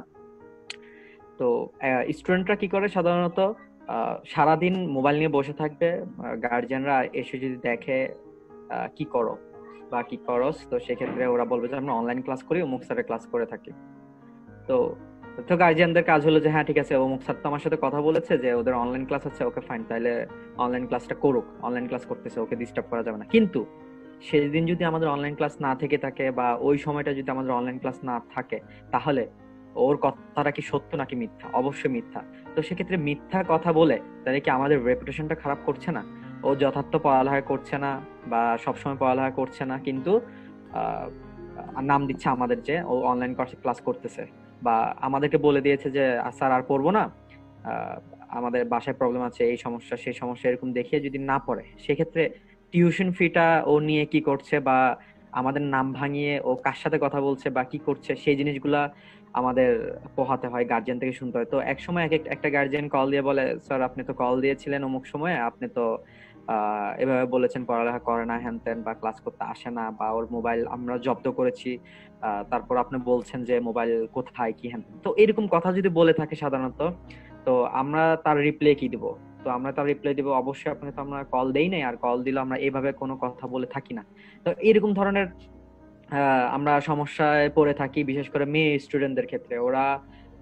তো স্টুডেন্টরা কি করে সাধারণত আহ, সারাদিন মোবাইল নিয়ে বসে থাকবে, গার্জিয়ানরা এসে যদি দেখে আহ, কি করো বা কি করস, তো সেক্ষেত্রে ওরা বলবে যে আমরা অনলাইন ক্লাস করি, অমুক স্যারের ক্লাস করে থাকি। তো তো গার্জিয়ানদের কাজ হলো যে হ্যাঁ ঠিক আছে, অমুক স্যার তো আমার সাথে কথা বলেছে যে ওদের অনলাইন ক্লাস আছে, ওকে ফাইন, তাহলে অনলাইন ক্লাসটা করুক, অনলাইন ক্লাস করতেছে, ওকে ডিস্টার্ব করা যাবে না। কিন্তু সেদিন যদি আমাদের অনলাইন ক্লাস না থেকে থাকে বা ওই সময়টা যদি আমাদের অনলাইন ক্লাস না থাকে, তাহলে ওর কথাটা কি সত্য নাকি মিথ্যা? অবশ্যই মিথ্যা। তো সেক্ষেত্রে মিথ্যা কথা বলে তাহলে কি আমাদের রেপুটেশনটা খারাপ করছে না? ও যথার্থ পড়ালেখা করছে না বা সবসময় পড়ালেখা করছে না, কিন্তু আহ নাম দিচ্ছে আমাদের যে ও অনলাইন ক্লাস করতেছে, বা আমাদেরকে বলে দিয়েছে যে "আ, স্যার আর পড়বো না, আহ, আমাদের বাসায় প্রবলেম আছে, এই সমস্যা সেই সমস্যা", এরকম দেখিয়ে যদি না পড়ে, সেক্ষেত্রে টিউশন ফিটা ও নিয়ে কি করছে বা আমাদের নাম ভাঙিয়ে ও কার সাথে কথা বলছে বা কি করছে, সেই জিনিসগুলা আমাদের পোহাতে হয়, গার্জিয়ান থেকে শুনতে হয়। তো এক সময় এক এক- একটা গার্জিয়ান কল দিয়ে বলে, স্যার আপনি তো কল দিয়েছিলেন অমুক সময়, আপনি তো আহ এভাবে বলেছেন পড়ালেখা করে না, হ্যান ত্যান, বা ক্লাস করতে আসে না, বা ওর মোবাইল আমরা জব্দ করেছি, আহ তারপর আপনি বলছেন যে মোবাইল কোথায়, কি হ্যান ত্যান। তো এরকম কথা যদি বলে থাকে সাধারণত, তো আমরা তার রিপ্লাই কি দিব? তো আমরা তার রিপ্লাই দিব অবশ্যই আপনাকে তো আমরা কল দেই নাই, আর কল দিলে আমরা এইভাবে কোনো কথা বলে থাকি না। তো এরকম ধরনের আহ, আমরা সমস্যায় পড়ে থাকি, বিশেষ করে মেয়ে স্টুডেন্টদের ক্ষেত্রে। ওরা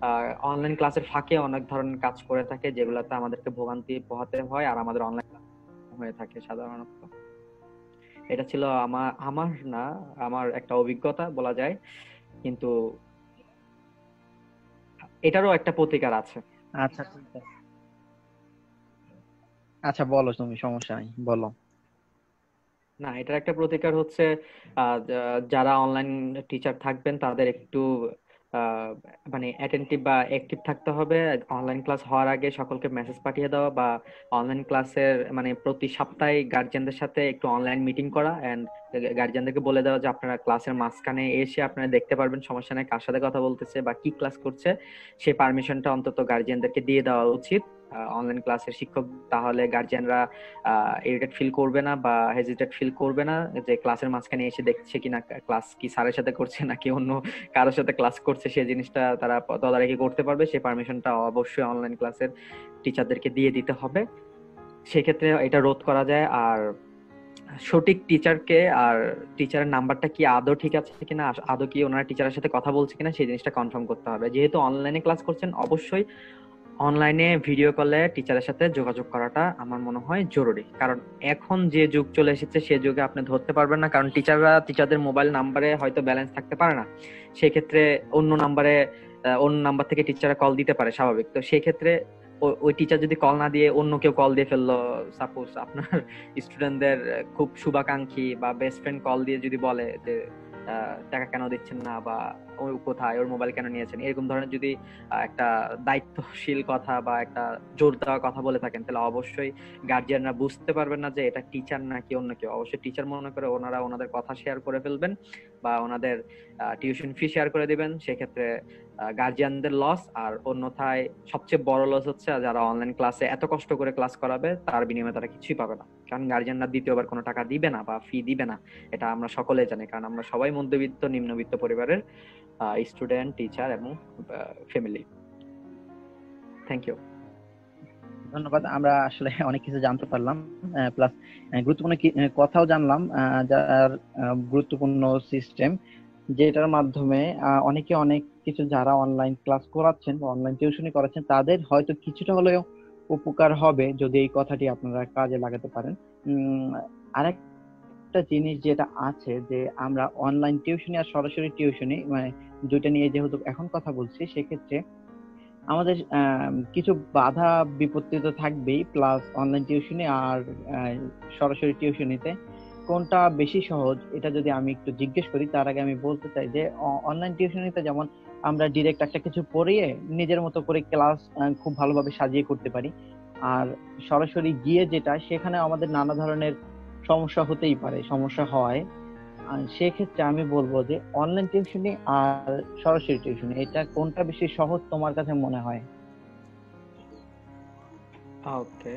অনলাইন ক্লাসের ফাঁকে অনেক ধরনের কাজ করে থাকে, যেগুলোতে আমাদেরকে ভোগান্তি পোহাতে হয়, আর আমাদের অনলাইন হয়ে থাকে সাধারণত। এটা ছিল আমার আমার না আমার একটা অভিজ্ঞতা বলা যায়, কিন্তু এটারও একটা প্রতিকার আছে। আচ্ছা ঠিক আছে, আচ্ছা বলো, তুমি সমস্যা নাই, বলো। না, এটার একটা প্রতিকার হচ্ছে আহ, যা- যারা অনলাইন টিচার থাকবেন তাদের একটু আহ, মানে অ্যাটেন্টিভ বা অ্যাক্টিভ থাকতে হবে। অনলাইন ক্লাস হওয়ার আগে সকলকে মেসেজ পাঠিয়ে দেওয়া, বা অনলাইন ক্লাসের মানে প্রতি সপ্তাহে গার্জিয়ানদের সাথে একটু অনলাইন মিটিং করা, এন্ড গার্জিয়ানদেরকে বলে দেওয়া যে আপনারা ক্লাসের মাঝখানে এসে আপনারা দেখতে পারবেন, সমস্যা নেই, কার সাথে কথা বলতেছে বা কি ক্লাস করছে সেই পারমিশনটা অন্তত গার্জিয়ানদেরকে দিয়ে দেওয়া উচিত। অনলাইন ক্লাসের শিক্ষক তাহলে গার্জিয়ানরা ইরিটেট ফিল করবে না বা হেজিটেট ফিল করবে না যে ক্লাসের মাঝখানে এসে দেখছে কিনা ক্লাস কি স্যারের সাথে করছে নাকি অন্য কারোর সাথে ক্লাস করছে, সেই জিনিসটা তারা তদারকি করতে পারবে। সেই পারমিশনটা অবশ্যই অনলাইন ক্লাসের টিচারদেরকে দিয়ে দিতে হবে, সেক্ষেত্রে এটা রোধ করা যায়। আর সঠিক টিচারকে আর টিচারের নাম্বারটা কি আদৌ ঠিক আছে কিনা, আদৌ কি ওনারা টিচারের সাথে কথা বলছে কিনা সেই জিনিসটা কনফার্ম করতে হবে। যেহেতু অনলাইনে ক্লাস করছেন, অবশ্যই অনলাইনে ভিডিও কলে টিচারের সাথে যোগাযোগ করাটা আমার মনে হয় জরুরি। কারণ এখন যে যুগ চলে এসেছে সে যুগে আপনি ধরতে পারবেন না, কারণ টিচাররা টিচারদের মোবাইল নাম্বারে হয়তো ব্যালেন্স থাকতে পারে না, সেক্ষেত্রে অন্য নাম্বারে অন্য নাম্বার থেকে টিচাররা কল দিতে পারে, স্বাভাবিক। তো সেই ক্ষেত্রে ওই টিচার যদি কল না দিয়ে অন্য কেউ কল দিয়ে ফেললো, সাপোজ আপনার স্টুডেন্টদের খুব শুভাকাঙ্ক্ষী বা বেস্ট ফ্রেন্ড কল দিয়ে যদি বলে যে আহ, টাকা কেন দিচ্ছেন না, বা ওই কোথায় ওর মোবাইল কেন নিয়েছেন, এরকম ধরনের যদি আহ, একটা দায়িত্বশীল কথা বা একটা জোর দেওয়া কথা বলে থাকেন, তাহলে অবশ্যই গার্জিয়ানরা বুঝতে পারবেন না যে এটা টিচার নাকি অন্য কেউ। অবশ্যই টিচার মনে করে ওনারা ওনাদের কথা শেয়ার করে ফেলবেন বা ওনাদের টিউশন ফি শেয়ার করে দিবেন, সেক্ষেত্রে গার্জিয়ানদের লস। আর অন্যথায় সবচেয়ে বড় লস হচ্ছে যারা অনলাইন ক্লাসে এত কষ্ট করে ক্লাস করাবে তার বিনিময়ে তারা কিছুই পাবে না, কারণ গার্জিয়ানরা দ্বিতীয়বার কোনো টাকা দিবে না বা ফি দিবে না। এটা আমরা সকলে জানি, কারণ আমরা সবাই মধ্যবিত্ত নিম্নবিত্ত পরিবারের স্টুডেন্ট, টিচার এবং ফ্যামিলি। Thank you. ধন্যবাদ, আমরা আসলে অনেক কিছু জানতে পারলাম, প্লাস গুরুত্বপূর্ণ কি- আহ, কথাও জানলাম, আহ, যার আহ, গুরুত্বপূর্ণ সিস্টেম যেটার মাধ্যমে আহ, অনেকে অনেক কিছু, যারা অনলাইন ক্লাস করাচ্ছেন বা অনলাইন টিউশনি করাচ্ছেন তাদের হয়তো কিছুটা হলেও উপকার হবে যদি এই কথাটি আপনারা কাজে লাগাতে পারেন। উম আরেকটা জিনিস যেটা আছে যে আমরা অনলাইন টিউশনি আর সরাসরি টিউশনি মানে দুইটা নিয়ে যেহেতু এখন কথা বলছি, সেক্ষেত্রে আমাদের আহ, কিছু বাধা বিপত্তি তো থাকবেই, প্লাস অনলাইন টিউশনি আর আহ, সরাসরি টিউশনিতে কোনটা বেশি সহজ এটা যদি আমি একটু জিজ্ঞেস করি, তার আগে আমি বলতে চাই যে অনলাইন টিউশনিতে যেমন আমরা ডিরেক্ট একটা কিছু পড়িয়ে নিজের মতো করে ক্লাস খুব ভালোভাবে সাজিয়ে করতে পারি, আর সরাসরি গিয়ে যেটা সেখানে আমাদের নানা ধরনের সমস্যা হতেই পারে, সমস্যা হয়। আর সেক্ষেত্রে আমি বলবো যে অনলাইন টিউশনি আর সরাসরি টিউশনি এটা কোনটা বেশি সহজ তোমার কাছে মনে হয়? ওকে,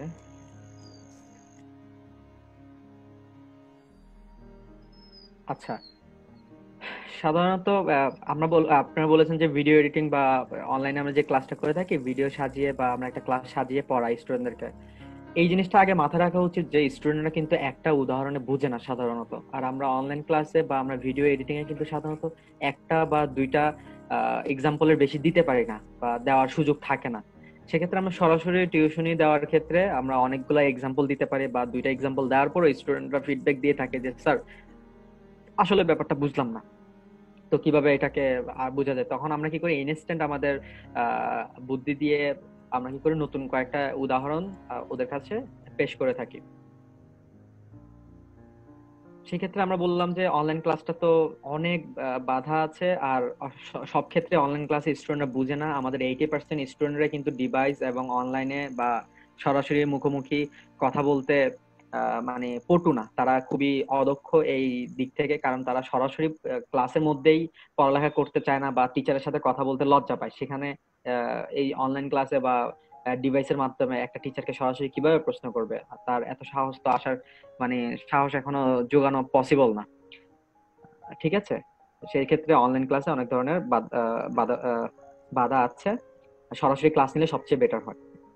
আচ্ছা। সাধারণত আহ, আমরা বল আপনারা বলেছেন যে ভিডিও এডিটিং বা অনলাইনে আমরা যে ক্লাসটা করে থাকি, ভিডিও সাজিয়ে বা আমরা একটা ক্লাস সাজিয়ে পড়াই স্টুডেন্টদেরকে, এই জিনিসটা আগে মাথায় রাখা উচিত যে স্টুডেন্টরা কিন্তু একটা উদাহরণে বুঝে না সাধারণত। আর আমরা অনলাইন ক্লাসে বা আমরা ভিডিও এডিটিং এ কিন্তু সাধারণত একটা বা দুইটা এক্সাম্পলের বেশি দিতে পারি না বা দেওয়ার সুযোগ থাকে না। সেক্ষেত্রে আমরা সরাসরি টিউশনি দেওয়ার ক্ষেত্রে আমরা অনেকগুলো এক্সাম্পল দিতে পারি, বা দুইটা এক্সাম্পল দেওয়ার পরে স্টুডেন্টরা ফিডব্যাক দিয়ে থাকে যে স্যার আসলে ব্যাপারটা বুঝলাম না, তো কিভাবে এটাকে আর বোঝা যায়। তখন আমরা কি করি, ইনস্ট্যান্ট আমাদের আহ বুদ্ধি দিয়ে আমরা কি করি, নতুন কয়েকটা উদাহরণ আহ, ওদের কাছে পেশ করে থাকি। সেক্ষেত্রে আমরা বললাম যে অনলাইন ক্লাসটা তো অনেক আহ, বাধা আছে, আর স- সব ক্ষেত্রে অনলাইন ক্লাসে স্টুডেন্টরা বুঝে না। আমাদের এইটি পার্সেন্ট স্টুডেন্টরা কিন্তু ডিভাইস এবং অনলাইনে বা সরাসরি মুখোমুখি কথা বলতে আহ, মানে পটু না, তারা খুবই অদক্ষ এই দিক থেকে, কারণ তারা সরাসরি ক্লাসের মধ্যেই পড়ালেখা করতে চায় না বা টিচারের সাথে কথা বলতে লজ্জা পায়। সেখানে আহ, এই অনলাইন ক্লাসে বা ডিভাইসের মাধ্যমে একটা টিচারকে সরাসরি কিভাবে প্রশ্ন করবে, আর তার এত সাহস তো আসার মানে সাহস এখনো যোগানো পসিবল না। ঠিক আছে, সেই ক্ষেত্রে অনলাইন ক্লাসে অনেক ধরনের বাদ- আহ, বাধা আহ, বাধা আছে। সরাসরি ক্লাস নিলে সবচেয়ে বেটার হয়।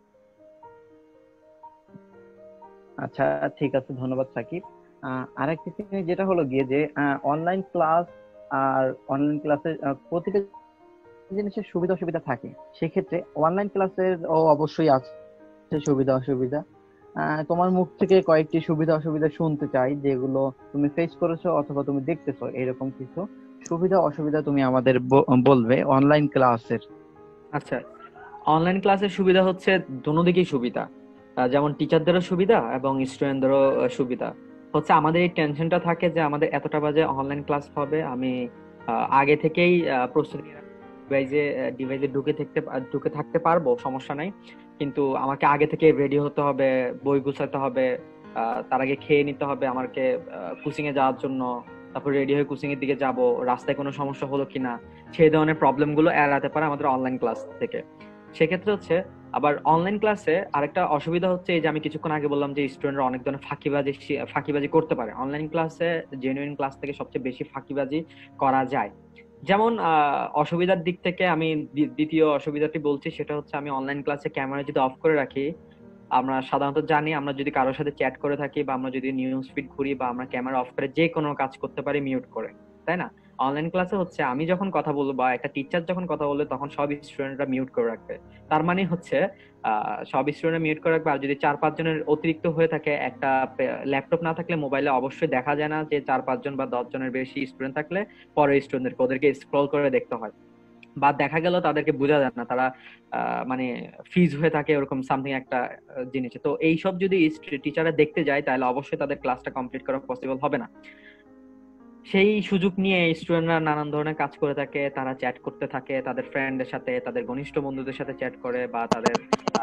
আচ্ছা ঠিক আছে, ধন্যবাদ সাকিব। আহ, আরেকটা জিনিস যেটা হলো গিয়ে যে অনলাইন ক্লাস আর অনলাইন ক্লাসের প্রতিটা জিনিসের সুবিধা অসুবিধা থাকে, সেক্ষেত্রে অনলাইন ক্লাসের ও অবশ্যই আছে সুবিধা অসুবিধা। আহ, তোমার মুখ থেকে কয়েকটি সুবিধা অসুবিধা শুনতে চাই, যেগুলো তুমি ফেস করেছো অথবা তুমি দেখতেছো, এরকম কিছু সুবিধা অসুবিধা তুমি আমাদের ব- বলবে অনলাইন ক্লাসের। আচ্ছা, অনলাইন ক্লাসের সুবিধা হচ্ছে দোনো দিকেই সুবিধা। আহ, যেমন টিচারদেরও সুবিধা এবং স্টুডেন্টদেরও সুবিধা। হচ্ছে আমাদের এই টেনশনটা থাকে যে আমাদের এতটা বাজে অনলাইন ক্লাস হবে, আমি আহ, আগে থেকেই আহ, প্রস্তুতি ডিভাইসে ডিভাইসে ঢুকে থাকতে ঢুকে থাকতে পারবো, সমস্যা নাই। কিন্তু আমাকে আগে থেকে রেডি হতে হবে, বই গুছাতে হবে, আহ, তার আগে খেয়ে নিতে হবে আমাকে কোচিং এ যাওয়ার জন্য। তারপর রেডি হয়ে কোচিং এর দিকে যাব, রাস্তায় কোনো সমস্যা হলো কিনা, সেই ধরনের প্রবলেম গুলো এড়াতে পারে আমাদের অনলাইন ক্লাস থেকে। সেক্ষেত্রে হচ্ছে আবার অনলাইন ক্লাসে আরেকটা অসুবিধা হচ্ছে এই যে আমি কিছুক্ষণ আগে বললাম যে স্টুডেন্টরা অনেক ধরনের ফাঁকিবাজি শি- ফাঁকিবাজি করতে পারে। অনলাইন ক্লাসে জেনুইন ক্লাস থেকে সবচেয়ে বেশি ফাঁকিবাজি করা যায়। যেমন আহ, অসুবিধার দিক থেকে আমি দ্বি- দ্বিতীয় অসুবিধাটি বলছি, সেটা হচ্ছে আমি অনলাইন ক্লাসে ক্যামেরা যদি অফ করে রাখি, আমরা সাধারণত জানি আমরা যদি কারোর সাথে চ্যাট করে থাকি বা আমরা যদি নিউজ ফিড ঘুরি বা আমরা ক্যামেরা অফ করে যে কোনো কাজ করতে পারি মিউট করে, তাই না? অনলাইন ক্লাসে হচ্ছে আমি যখন কথা বলবো বা একটা টিচার যখন কথা বলবে তখন সব স্টুডেন্টরা মিউট করে রাখবে। তার মানে হচ্ছে আহ সব স্টুডেন্ট মিউট করে রাখবে। আর যদি চার পাঁচ জনের অতিরিক্ত হয়ে থাকে, একটা ল্যাপটপ না থাকলে মোবাইলে অবশ্যই দেখা যায় না যে চার পাঁচ জন বা দশ জনের বেশি স্টুডেন্ট থাকলে পরের স্টুডেন্টদেরকে ওদেরকে স্ক্রল করে দেখতে হয়, বা দেখা গেল তাদেরকে বোঝা যায় না, তারা আহ, মানে ফ্রিজ হয়ে থাকে ওরকম সামথিং একটা আহ, জিনিসে। তো এইসব যদি টিচাররা দেখতে যায় তাহলে অবশ্যই তাদের ক্লাসটা কমপ্লিট করা পসিবল হবে না। সেই সুযোগ নিয়ে স্টুডেন্টরা নানান ধরনের কাজ করে থাকে, তারা চ্যাট করতে থাকে তাদের ফ্রেন্ডের সাথে, তাদের ঘনিষ্ঠ বন্ধুদের সাথে চ্যাট করে, বা তাদের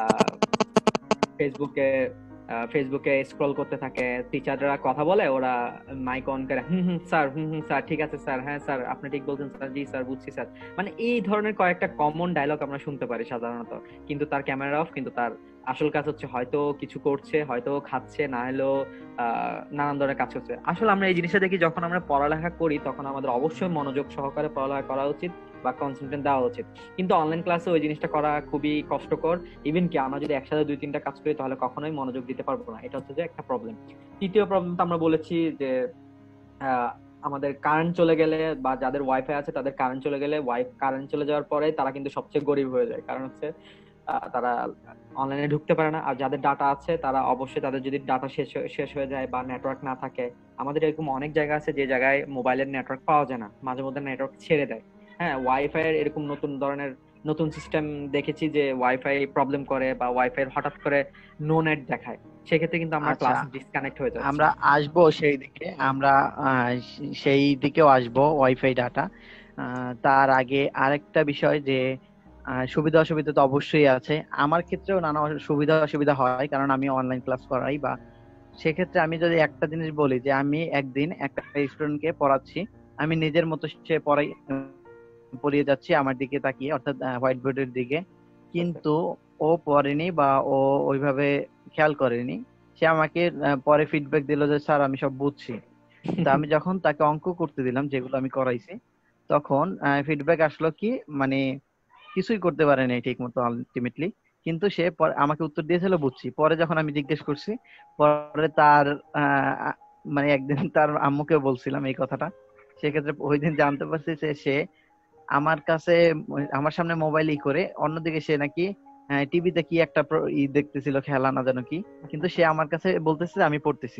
ফেসবুকে আহ, ফেসবুকে স্ক্রল করতে থাকে। টিচাররা কথা বলে, ওরা মাইক অন করে হুম হুম স্যার, হুম হুম স্যার, ঠিক আছে স্যার, হ্যাঁ স্যার আপনি ঠিক বলছেন স্যার, জি স্যার বুঝছি স্যার। মানে এই ধরনের কয়েকটা কমন ডায়লগ আমরা শুনতে পারি সাধারণত। কিন্তু তার ক্যামেরা অফ, কিন্তু তার আসল কাজ হচ্ছে হয়তো কিছু করছে, হয়তো খাচ্ছে, না হলেও আহ নানান ধরনের কাজ করছে। আসলে আমরা এই জিনিসটা দেখি যখন আমরা পড়ালেখা করি তখন আমাদের অবশ্যই মনোযোগ সহকারে পড়ালেখা করা উচিত বা কনসেন্ট্রেট দেওয়া উচিত। কিন্তু অনলাইন ক্লাসে ওই জিনিসটা করা খুবই কষ্টকর। ইভেন কি আমরা যদি একসাথে দুই তিনটা কাজ করি তাহলে কখনোই মনোযোগ দিতে পারবো না, এটা হচ্ছে যে একটা প্রবলেম। তৃতীয় প্রবলেম তো আমরা বলেছি যে আহ, আমাদের কারেন্ট চলে গেলে বা যাদের ওয়াইফাই আছে তাদের কারেন্ট চলে গেলে, ওয়াই কারেন্ট চলে যাওয়ার পরে তারা কিন্তু সবচেয়ে গরিব হয়ে যায়। কারণ হচ্ছে আহ, তারা অনলাইনে ঢুকতে পারে না। আর যাদের ডাটা আছে তারা অবশ্যই, তাদের যদি ডাটা শেষ হয়ে- শেষ হয়ে যায় বা নেটওয়ার্ক না থাকে, আমাদের এরকম অনেক জায়গা আছে যে জায়গায় মোবাইলের নেটওয়ার্ক পাওয়া যায় না, মাঝে মধ্যে নেটওয়ার্ক ছেড়ে দেয়। হ্যাঁ, ওয়াইফাই এর এরকম নতুন ধরনের নতুন সিস্টেম দেখেছি যে ওয়াইফাই প্রবলেম করে বা ওয়াইফাই হঠাৎ করে নো নেট দেখায়, সেক্ষেত্রে কিন্তু আমরা আচ্ছা, ক্লাস ডিসকানেক্ট হয়ে যাচ্ছি। আমরা আসবো সেই দিকে, আমরা আহ, সে- সেই দিকেও আসবো, ওয়াইফাই ডাটা। তার আগে আরেকটা বিষয় যে আহ, সুবিধা অসুবিধা তো অবশ্যই আছে। আমার ক্ষেত্রেও নানা অসু- সুবিধা অসুবিধা হয়, কারণ আমি অনলাইন ক্লাস করাই। বা সেক্ষেত্রে আমি যদি একটা জিনিস বলি, যে আমি একদিন একটা স্টুডেন্টকে পড়াচ্ছি, আমি নিজের মতো সে পড়াই পড়িয়ে যাচ্ছি আমার দিকে তাকিয়ে, অর্থাৎ হোয়াইট বোর্ডের দিকে, আচ্ছা। কিন্তু ও পড়েনি বা ও ওইভাবে খেয়াল করেনি। সে আমাকে আহ, পরে ফিডব্যাক দিল যে স্যার আমি সব বুঝছি। তা আমি যখন তাকে অঙ্ক করতে দিলাম যেগুলো আমি করাইছি, তখন ফিডব্যাক আসলো কি, মানে কিছুই করতে পারেনি ঠিক মতো আলটিমেটলি। কিন্তু সে পরে আমাকে উত্তর দিয়েছিল বুঝছি। পরে যখন আমি জিজ্ঞেস করছি, পরে তার আহ, মানে একদিন তার আম্মুকে বলছিলাম এই কথাটা, সেক্ষেত্রে ওই দিন জানতে পারছি যে সে আমার কাছে, আমার সামনে মোবাইল ই করে অন্যদিকে সে নাকি টিভিতে কি একটা প্র- ই দেখতেছিল, খেলা না জানো কি, কিন্তু সে আমার কাছে বলতেছে যে আমি পড়তেছি,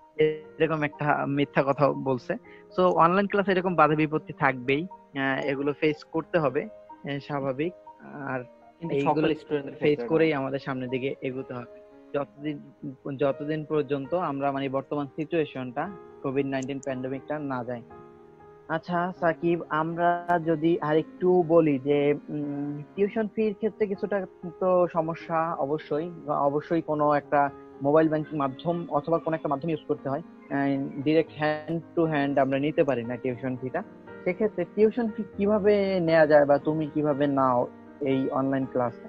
এরকম একটা মিথ্যা কথা বলছে। তো অনলাইন ক্লাসে এরকম বাধা বিপত্তি থাকবেই, আহ, এগুলো ফেস করতে হবে, আহ, স্বাভাবিক। আর কিন্তু সকল এইগুলো স্টুডেন্টদের ফেস ক্ষেত্রে না। করেই আমাদের সামনের দিকে এগোতে হবে, যতদিন যতদিন পর্যন্ত আমরা মানে বর্তমান সিচুয়েশনটা, কোভিড নাইনটিন প্যান্ডেমিকটা না যায়। আচ্ছা সাকিব, আমরা যদি আরেকটু বলি যে টিউশন ফির ক্ষেত্রে কিছুটা তো সমস্যা অবশ্যই, অবশ্যই কোনো একটা মোবাইল ব্যাংকিং মাধ্যম অথবা কোনো একটা মাধ্যম ইউজ করতে হয়, ডিরেক্ট হ্যান্ড টু হ্যান্ড আমরা নিতে পারি না টিউশন ফিটা। সেক্ষেত্রে টিউশন ফি কিভাবে নেওয়া যায় বা তুমি কিভাবে নাও এই অনলাইন ক্লাসে?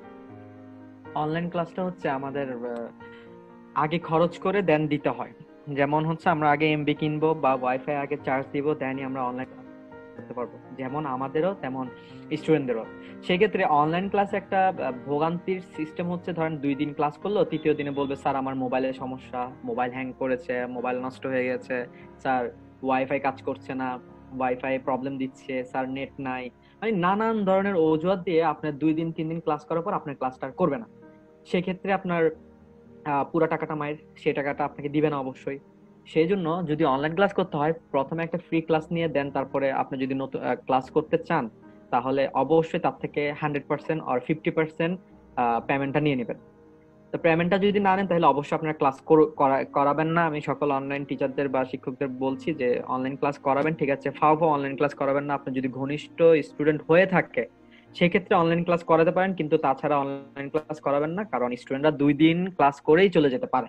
অনলাইন ক্লাসটা হচ্ছে আমাদের আহ, আগে খরচ করে দেন দিতে হয়। যেমন হচ্ছে আমরা আগে এমবি কিনবো বা ওয়াইফাই আগে চার্জ দিব, দেনই আমরা অনলাইন করতে পারবো, যেমন আমাদেরও তেমন স্টুডেন্টদেরও। সেক্ষেত্রে অনলাইন ক্লাসে একটা আহ, ভোগান্তির সিস্টেম হচ্ছে, ধরেন দুই দিন ক্লাস করলো, তৃতীয় দিনে বলবে স্যার আমার মোবাইলের সমস্যা, মোবাইল হ্যাং করেছে, মোবাইল নষ্ট হয়ে গেছে স্যার, ওয়াইফাই কাজ করছে না, ওয়াইফাই প্রবলেম দিচ্ছে স্যার, নেট নাই। মানে নানান ধরনের অজুহাত দিয়ে আপনার দুই দিন তিন দিন ক্লাস করার পর আপনার ক্লাসটা আর করবে না। সেক্ষেত্রে আপনার আহ, পুরো টাকাটা মায়ের, সেই টাকাটা আপনাকে দিবে না অবশ্যই। সেই জন্য যদি অনলাইন ক্লাস করতে হয়, প্রথমে একটা ফ্রি ক্লাস নিয়ে দেন, তারপরে আপনি যদি নতুন ক্লাস করতে চান তাহলে অবশ্যই তার থেকে হান্ড্রেড পার্সেন্ট আর ফিফটি পার্সেন্ট পেমেন্টটা নিয়ে নেবেন। তো পেমেন্টটা যদি না নেন তাহলে অবশ্যই আপনারা ক্লাস করাবেন না। আমি সকল অনলাইন টিচারদের বা শিক্ষকদের বলছি যে অনলাইন ক্লাস করাবেন, ঠিক আছে, ফাও ফাও অনলাইন ক্লাস করাবেন না। আপনি যদি ঘনিষ্ঠ স্টুডেন্ট হয়ে থাকে সেক্ষেত্রে অনলাইন ক্লাস করাতে পারেন, কিন্তু তাছাড়া অনলাইন ক্লাস করাবেন না, কারণ স্টুডেন্টরা দুই দিন ক্লাস করেই চলে যেতে পারে।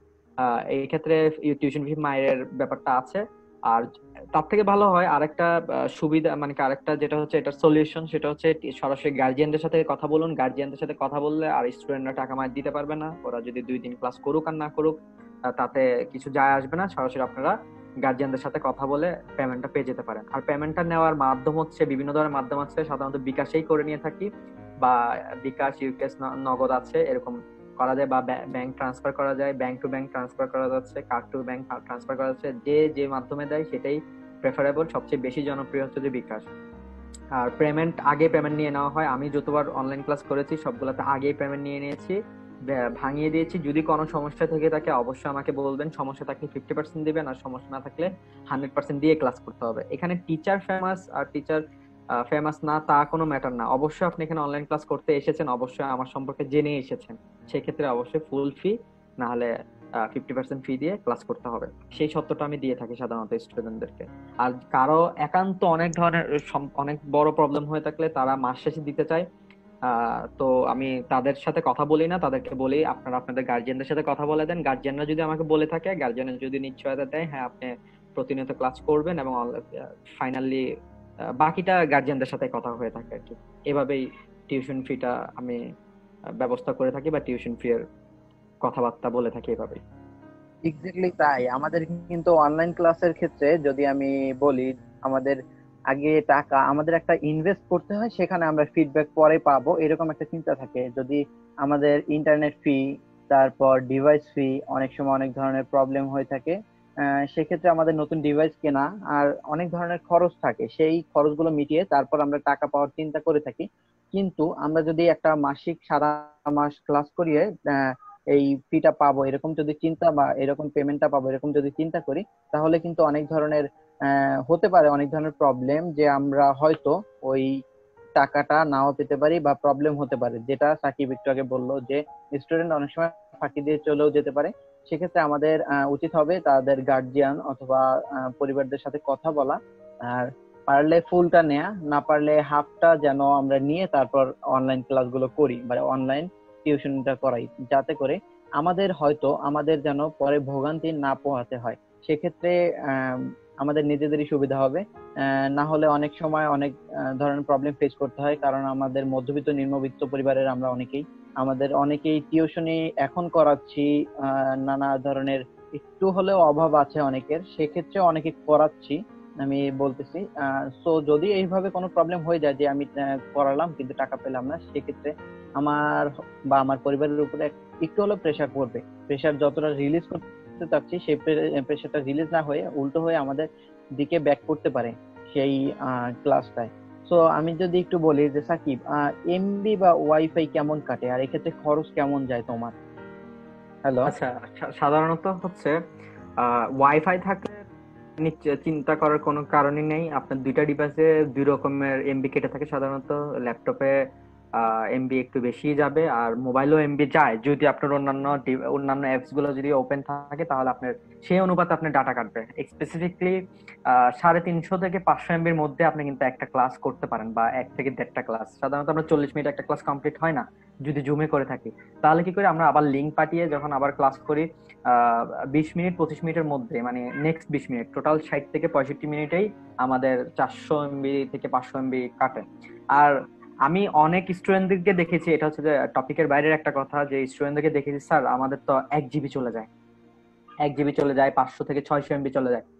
আহ এই ক্ষেত্রে টিউশন ফি মায়ের ব্যাপারটা আছে। আর তার থেকে ভালো হয় আরেকটা আহ, সুবিধা, মানে কি আরেকটা যেটা হচ্ছে এটার সলিউশন, সেটা হচ্ছে টি- সরাসরি গার্জিয়ানদের সাথে কথা বলুন। গার্জিয়ানদের সাথে কথা বললে আর স্টুডেন্টরা টাকা মার দিতে পারবে না, ওরা যদি দুই দিন ক্লাস করুক আর না করুক আহ, তাতে কিছু যায় আসবে না। সরাসরি আপনারা গার্জিয়ানদের সাথে কথা বলে পেমেন্টটা পেয়ে যেতে পারেন। আর পেমেন্টটা নেওয়ার মাধ্যম হচ্ছে বিভিন্ন ধরনের মাধ্যম আছে, সাধারণত বিকাশেই করে নিয়ে থাকি, বা বিকাশ, ইউকেস, নগদ আছে, এরকম করা যায়, বা ব্যাংক ট্রান্সফার করা যায়, ব্যাংক টু ব্যাংক ট্রান্সফার করা যাচ্ছে, কার্ড টু ব্যাংক ট্রান্সফার করা যাচ্ছে। যে যে মাধ্যমে দেয় সেটাই প্রেফারেবল। সবচেয়ে বেশি জনপ্রিয় হচ্ছে যে বিকাশ। আর পেমেন্ট আগে পেমেন্ট নিয়ে নেওয়া হয়, আমি যতবার অনলাইন ক্লাস করেছি সবগুলোতে আগেই পেমেন্ট নিয়ে নিয়েছি, ভা- ভাঙিয়ে দিয়েছি। যদি কোনো সমস্যা থেকে থাকে অবশ্যই আমাকে বলবেন, সমস্যা থাকলে ফিফটি পার্সেন্ট দিবেন, আর সমস্যা না থাকলে হান্ড্রেড পার্সেন্ট দিয়ে ক্লাস করতে হবে। এখানে টিচার ফেমাস আর টিচার ফেমাস না তা কোনো ম্যাটার না। অবশ্যই আপনি এখানে অনলাইন ক্লাস করতে এসেছেন, অবশ্যই আমার সম্পর্কে জেনে এসেছেন, সেক্ষেত্রে অবশ্যই ফুল ফি না হলে ফিফটি পার্সেন্ট ফি দিয়ে ক্লাস করতে হবে। সেই সত্যটা আমি দিয়ে থাকি সাধারণত স্টুডেন্টদেরকে। আর কারো একান্ত অনেক ধরনের সম- অনেক বড় প্রবলেম হয়ে থাকলে তারা মাস শেষে দিতে চায়, আহ তো আমি তাদের সাথে কথা বলি না, তাদেরকে বলি আপনারা আপনাদের গার্জিয়ানদের সাথে কথা বলে দেন। গার্জিয়ানরা যদি আমাকে বলে থাকে, গার্জিয়ানরা যদি নিশ্চয়তা দেয় হ্যাঁ আপনি প্রতিনিয়ত ক্লাস করবেন, এবং ফাইনালি বাকিটা গার্জিয়ানদের সাথে কথা হয়ে থাকে আর কি। এভাবেই টিউশন ফিটা আমি আহ, ব্যবস্থা করে থাকি, বা টিউশন ফি এর কথাবার্তা বলে থাকি এভাবেই। এক্স্যাক্টলি তাই। আমাদের কিন্তু অনলাইন ক্লাসের ক্ষেত্রে যদি আমি বলি, আমাদের আগে টাকা আমাদের একটা ইনভেস্ট করতে হয়, সেখানে আমরা ফিডব্যাক পরে পাবো এরকম একটা চিন্তা থাকে। যদি আমাদের ইন্টারনেট ফি, তারপর ডিভাইস ফি, অনেক সময় অনেক ধরনের প্রবলেম হয়ে থাকে, আহ, সেক্ষেত্রে আমাদের নতুন ডিভাইস কেনা আর অনেক ধরনের খরচ থাকে, সেই খরচগুলো মিটিয়ে তারপর আমরা টাকা পাওয়ার চিন্তা করে থাকি। কিন্তু আমরা যদি একটা মাসিক সারা মাস ক্লাস করিয়ে এই ফিটা পাবো এরকম যদি চিন্তা, বা এরকম পেমেন্টটা পাবো এরকম যদি চিন্তা করি, তাহলে কিন্তু অনেক ধরনের আহ, হতে পারে অনেক ধরনের প্রবলেম, যে আমরা হয়তো ওই টাকাটা নাও পেতে পারি, বা প্রবলেম হতে পারে, যেটা সাকিব একটু আগে বললো যে স্টুডেন্ট অনেক সময় ফাঁকি দিয়ে চলেও যেতে পারে। সেক্ষেত্রে আমাদের আহ, উচিত হবে তাদের গার্জিয়ান অথবা আহ, পরিবারদের সাথে কথা বলা, আর পারলে ফুলটা নেয়া, না পারলে হাফটা যেন আমরা নিয়ে তারপর অনলাইন ক্লাসগুলো করি বা অনলাইন টিউশনটা করাই, যাতে করে আমাদের হয়তো আমাদের যেন পরে ভোগান্তি না পোহাতে হয়। সেক্ষেত্রে আম, আমাদের নিজেদেরই সুবিধা হবে। আহ, না হলে অনেক সময় অনেক আহ, ধরনের প্রবলেম ফেস করতে হয়, কারণ আমাদের মধ্যবিত্ত নিম্নবিত্ত পরিবারের আমরা অনেকেই, আমাদের অনেকেই টিউশনি এখন করাচ্ছি। আহ, নানা ধরনের একটু হলেও অভাব আছে অনেকের, সেক্ষেত্রে অনেকে করাচ্ছি আমি বলতেছি। সো যদি এইভাবে কোনো প্রবলেম হয়ে যায় যে আমি আহ, করালাম কিন্তু টাকা পেলাম না, সেক্ষেত্রে আমার বা আমার পরিবারের উপরে একটু হলেও প্রেশার পড়বে। প্রেশার যতটা রিলিজ করতে চাচ্ছি, সেই প্রেশারটা রিলিজ না হয়ে উল্টো হয়ে আমাদের দিকে ব্যাক করতে পারে সেই ক্লাসটায়। সো আমি যদি একটু বলি যে সাকিব, এমবি বা ওয়াইফাই কেমন কাটে, আর এক্ষেত্রে খরচ কেমন যায় তোমার? হ্যালো। আচ্ছা, সা- সাধারণত হচ্ছে আহ ওয়াইফাই থাকলে আপনি চি- চিন্তা করার কোনো কারণই নেই। আপনার দুইটা ডিভাইসে দুই রকমের এমবি কেটে থাকে সাধারণত। ল্যাপটপে এমবি একটু বেশি যাবে, আর মোবাইলও এমবি যায় যদি আপনার অন্যান্য ডি- অন্যান্য অ্যাপস গুলো যদি ওপেন থাকে, তাহলে আপনার সেই অনুপাতে আপনার ডাটা কাটবে। স্পেসিফিকলি সাড়ে তিনশো থেকে পাঁচশো এমবির মধ্যে আপনি কিন্তু একটা ক্লাস করতে পারেন, বা এক থেকে দেড়টা ক্লাস। সাধারণত আমরা চল্লিশ মিনিট একটা ক্লাস কমপ্লিট হয় না যদি জুমে করে থাকি। তাহলে কি করি আমরা, আবার লিঙ্ক পাঠিয়ে যখন আবার ক্লাস করি আহ বিশ মিনিট পঁচিশ মিনিটের মধ্যে, মানে নেক্সট বিশ মিনিট, টোটাল ষাট থেকে পঁয়ষট্টি মিনিটেই আমাদের চারশো এমবি থেকে পাঁচশো এমবি কাটে। আর আমি অনেক স্টুডেন্টদেরকে দেখেছি, এটা হচ্ছে যে টপিকের বাইরের একটা কথা, যে স্টুডেন্টদেরকে দেখেছি স্যার আমাদের তো এক জিবি চলে যায়, এক জিবি চলে যায়, পাঁচশো থেকে ছয়শো এমবি চলে যায়।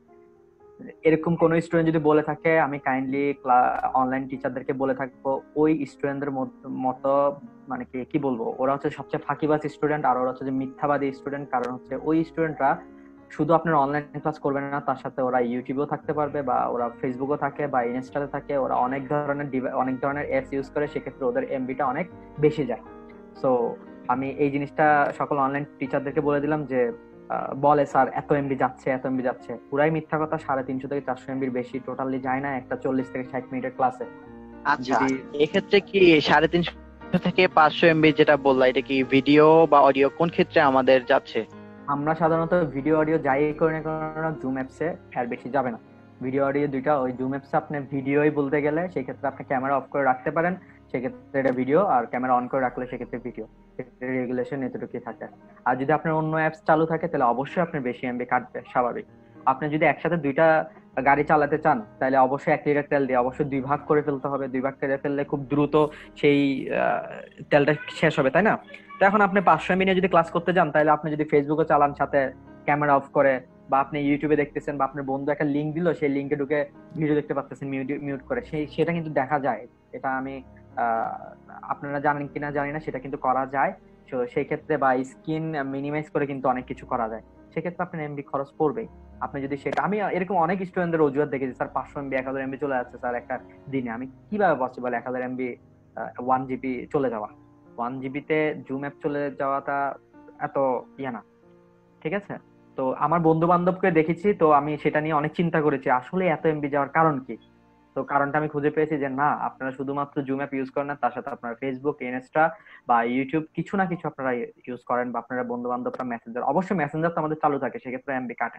এরকম কোন স্টুডেন্ট যদি বলে থাকে, আমি কাইন্ডলি অনলাইন টিচারদেরকে বলে থাকবো ওই স্টুডেন্টদের মতো, মানে কি কি বলবো, ওরা হচ্ছে সবচেয়ে ফাঁকিবাজ স্টুডেন্ট, আর ওরা হচ্ছে যে মিথ্যাবাদী স্টুডেন্ট। কারণ হচ্ছে ওই স্টুডেন্টরা শুধু আপনার অনলাইন ক্লাস করবে না, তার সাথে ওরা ইউটিউবেও থাকতে পারবে, বা ওরা ফেসবুকও থাকে, বা ইনস্টাতে থাকে, ওরা অনেক ধরনের ডিভাই- অনেক ধরনের অ্যাপস ইউজ করে, সেক্ষেত্রে ওদের এমবিটা অনেক বেশি যায়। সো আমি এই জিনিসটা সকল অনলাইন টিচারদেরকে বলে দিলাম যে আহ, বলে স্যার এত এমবি যাচ্ছে এত এমবি যাচ্ছে, পুরাই মিথ্যা কথা। সাড়ে তিনশো থেকে চারশো এমবির বেশি টোটালি যায় না একটা চল্লিশ থেকে ষাট মিনিটের ক্লাসে। আচ্ছা, যদি এক্ষেত্রে কি সাড়ে তিনশো থেকে পাঁচশো এমবি যেটা বললা, এটা কি ভিডিও বা অডিও কোন ক্ষেত্রে আমাদের যাচ্ছে? আমরা সাধারণত ভিডিও অডিও যাই করি না কেন জুম অ্যাপসে এর বেশি যাবে না। ভিডিও অডিও দুইটা, ওই জুম অ্যাপসে আপনি ভিডিওই বলতে গেলে সেক্ষেত্রে আপনি ক্যামেরা অফ করে রাখতে পারেন, সেক্ষেত্রে এটা ভিডিও, আর ক্যামেরা অন করে রাখলে সেক্ষেত্রে ভিডিও। রেগুলেশন এতটুকুই থাকে। আর যদি আপনার অন্য অ্যাপস চালু থাকে তাহলে অবশ্যই আপনার বেশি এমবি কাটবে, স্বাভাবিক। আপনি যদি একসাথে দুইটা গাড়ি চালাতে চান তাহলে অবশ্যই এক লিটার তেল দিয়ে অবশ্যই দুই ভাগ করে ফেলতে হবে। দুই ভাগ করে ফেললে খুব দ্রুত সেই আহ, তেলটা শেষ হবে, তাই না? তো এখন আপনি পাঁচশো এমবি নিয়ে যদি ক্লাস করতে যান তাহলে আপনি যদি ফেসবুকে চালান সাথে ক্যামেরা অফ করে, বা আপনি ইউটিউবে দেখতেছেন, বা আপনার বন্ধু একটা লিঙ্ক দিল সেই লিঙ্কে ঢুকে ভিডিও দেখতে পাচ্ছেন মিউট করে, সেই সেটা কিন্তু দেখা যায়। এটা আমি আহ আপনারা জানেন কিনা জানি না, সেটা কিন্তু করা যায়। তো সেই ক্ষেত্রে বা স্ক্রিন মিনিমাইজ করে কিন্তু অনেক কিছু করা যায়। সেক্ষেত্রে আপনার এমবি খরচ পড়বেই। আপনি যদি সেটা, আমি এরকম অনেক স্টুডেন্টদের অজুহাত দেখেছি, স্যার পাঁচশো এমবি এক হাজার এমবি চলে যাচ্ছে স্যার একটা দিনে। আমি কিভাবে পসিবল এক হাজার এমবি ওয়ান জিবি চলে যাওয়া? ওয়ান জিবিতে জুম অ্যাপ চলে যাওয়াটা এত ইয়া না, ঠিক আছে? তো আমার বন্ধু বান্ধবকে দেখেছি, তো আমি সেটা নিয়ে অনেক চিন্তা করেছি আসলে এত এমবি যাওয়ার কারণ কি। তো কারণটা আমি খুঁজে পেয়েছি যে না, আপনারা শুধুমাত্র জুম অ্যাপ ইউজ করেন না, তার সাথে আপনারা ফেসবুক, ইনস্টা বা ইউটিউব কিছু না কিছু আপনারা ইউজ করেন, বা আপনারা বন্ধু বান্ধবরা মেসেঞ্জার, অবশ্যই মেসেঞ্জার তো আমাদের চালু থাকে, সেক্ষেত্রে এমবি কাটে।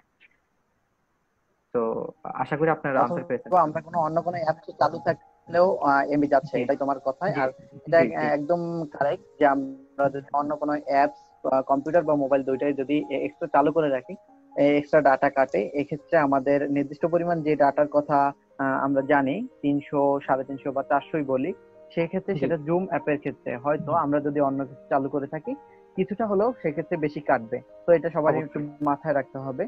তো আশা করি আপনারা আনসার পেয়েছেন। অথবা আমরা কোনো অন্য কোনো অ্যাপস চালু থাকলেও এমবি যাচ্ছে, জি এটাই তোমার কথা। জি আর এটা জি এক- জি একদম কারেক্ট যে আমরা যদি অন্য কোনো অ্যাপস বা কম্পিউটার বা মোবাইল দুইটাই যদি এক্সট্রা চালু করে রাখি, এক্সট্রা ডাটা কাটে, এক্ষেত্রে আমাদের নির্দিষ্ট পরিমাণ যে ডাটার কথা আহ, আমরা জানি, তিনশো সাড়ে তিনশো বা চারশোই বলি, সেক্ষেত্রে জি সেটা জুম অ্যাপের ক্ষেত্রে হয়তো আমরা যদি অন্য কিছু চালু করে থাকি কিছুটা হলেও সেক্ষেত্রে বেশি কাটবে। তো এটা সবারই একটু অবশ্যই। মাথায় রাখতে হবে।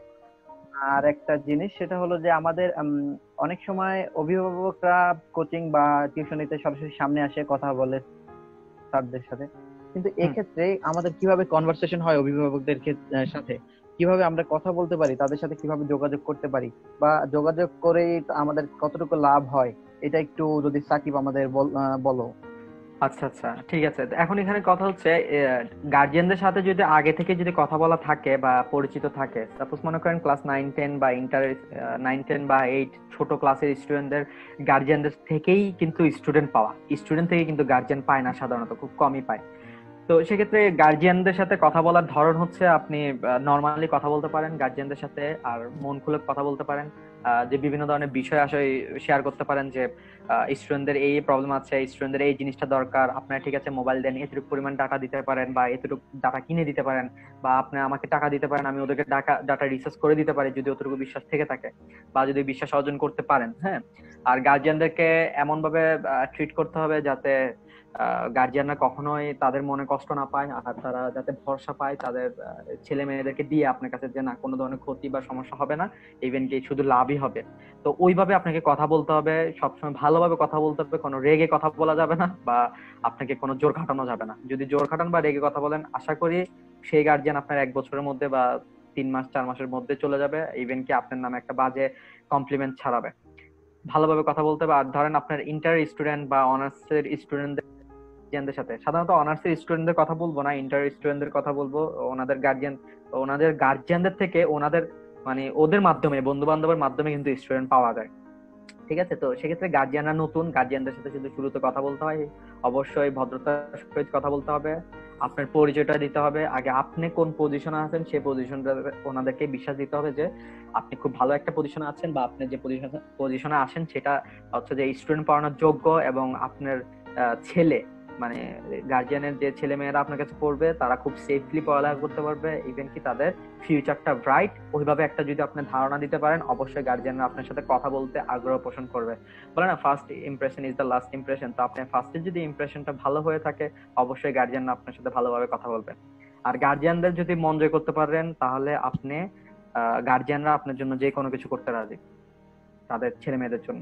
আর একটা জিনিস সেটা হলো যে আমাদের উম, অনেক সময় অভিভাবকরা কোচিং বা টিউশনিতে সরাসরি সামনে আসে কথা বলে স্যারদের সাথে, কিন্তু হুম। এক্ষেত্রে আমাদের কিভাবে কনভারসেশন হয় অভিভাবকদের ক্ষেত- আহ, সাথে, কিভাবে আমরা কথা বলতে পারি, তাদের সাথে কিভাবে যোগাযোগ করতে পারি, বা যোগাযোগ করে আমাদের কতটুকু লাভ হয়, এটা একটু যদি সাকিব আমাদের বল- আহ, বলো। আচ্ছা আচ্ছা, ঠিক আছে। তো এখন এখানে কথা হচ্ছে গার্জিয়ানদের সাথে যদি আগে থেকে যদি কথা বলা থাকে বা পরিচিত থাকে, সাপোজ মনে করেন ক্লাস নাইন টেন বা ইন্টার নাইন টেন বা এইট ছোট ক্লাসের স্টুডেন্টদের গার্জিয়ানদের থেকেই কিন্তু স্টুডেন্ট পাওয়া, স্টুডেন্ট থেকে কিন্তু গার্জিয়ান পায় না, সাধারণত খুব কমই পায়। তো সেক্ষেত্রে গার্জিয়ানদের সাথে কথা বলার ধরন হচ্ছে আপনি নর্মালি কথা বলতে পারেন গার্জিয়ানদের সাথে, আর মন খুলে কথা বলতে পারেন। আহ, যে বিভিন্ন ধরনের বিষয় আসলে শেয়ার করতে পারেন যে স্টুডেন্টদের এই প্রবলেম আছে, স্টুডেন্টদের এই জিনিসটা দরকার, আপনারা ঠিক আছে মোবাইল দেন, এতটুকু পরিমাণ ডাটা দিতে পারেন বা এতটুকু ডাটা কিনে দিতে পারেন, বা আপনি আমাকে টাকা দিতে পারেন, আমি ওদেরকে ডাটা ডাটা রিসার্চ করে দিতে পারি যদি অতটুকু বিশ্বাস থেকে থাকে বা যদি বিশ্বাস অর্জন করতে পারেন। হ্যাঁ। আর গার্জিয়ানদেরকে এমন ভাবে ট্রিট করতে হবে যাতে গার্জিয়ানরা কখনোই তাদের মনে কষ্ট না পায়, আর তারা যাতে ভরসা পায় তাদের আহ, ছেলে মেয়েদেরকে দিয়ে আপনার কাছে, যে না কোনো ধরনের ক্ষতি বা সমস্যা হবে না, ইভেন কি শুধু লাভই হবে। তো ওইভাবে আপনাকে কথা বলতে হবে, সবসময় ভালোভাবে কথা বলতে হবে, কোনো রেগে কথা বলা যাবে না, বা আপনাকে কোনো জোর খাটানো যাবে না। যদি জোর খাটান বা রেগে কথা বলেন, আশা করি সেই গার্জিয়ান আপনার এক বছরের মধ্যে বা তিন মাস চার মাসের মধ্যে চলে যাবে, ইভেন কি আপনার নামে একটা বাজে কমপ্লিমেন্ট ছাড়াবে। ভালোভাবে কথা বলতে হবে। আর ধরেন আপনার ইন্টার স্টুডেন্ট বা অনার্স এর স্টুডেন্ট গার্জিয়ানদের সাথে, সাধারণত অনার্সের স্টুডেন্টদের কথা বলবো না, ইন্টার স্টুডেন্টদের কথা বলবো। ওনাদের গার্জিয়ান, ওনাদের গার্জিয়ানদের থেকে ওনাদের মানে ওদের মাধ্যমে, বন্ধু বান্ধবের মাধ্যমে কিন্তু স্টুডেন্ট পাওয়া যায়। ঠিক আছে? তো সেক্ষেত্রে গার্জিয়ানরা নতুন, গার্জিয়ানদের সাথে শুধু শুরুতে কথা বলতে হয়, অবশ্যই ভদ্রতার সহিত কথা বলতে হবে। আপনার পরিচয়টা দিতে হবে আগে, আপনি কোন পজিশনে আছেন সেই পজিশনটা ওনাদেরকে বিশ্বাস দিতে হবে যে আপনি খুব ভালো একটা পজিশনে আছেন, বা আপনি যে পজিশন পজিশনে আসেন সেটা হচ্ছে যে স্টুডেন্ট পড়ানোর যোগ্য, এবং আপনার আহ, ছেলে মানে গার্জিয়ানের যে ছেলে মেয়েরা আপনার কাছে পড়বে তারা খুব সেফলি পড়ালেখা করতে পারবে, ইভেন কি তাদের ফিউচারটা ব্রাইট। ওইভাবে একটা যদি আপনি ধারণা দিতে পারেন, অবশ্যই গার্জিয়ানরা আপনার সাথে কথা বলতে আগ্রহ পোষণ করবে। বলে না, first impression is the last impression. তো আপনার ফার্স্টে যদি ইমপ্রেশনটা ভালো হয়ে থাকে, অবশ্যই গার্জিয়ানরা আপনার সাথে ভালোভাবে কথা বলবে। আর গার্জিয়ানদের যদি মন জয় করতে পারেন তাহলে আপনি গার্জিয়ানরা আপনার জন্য যে কোনো কিছু করতে রাজি, তাদের ছেলে মেয়েদের জন্য।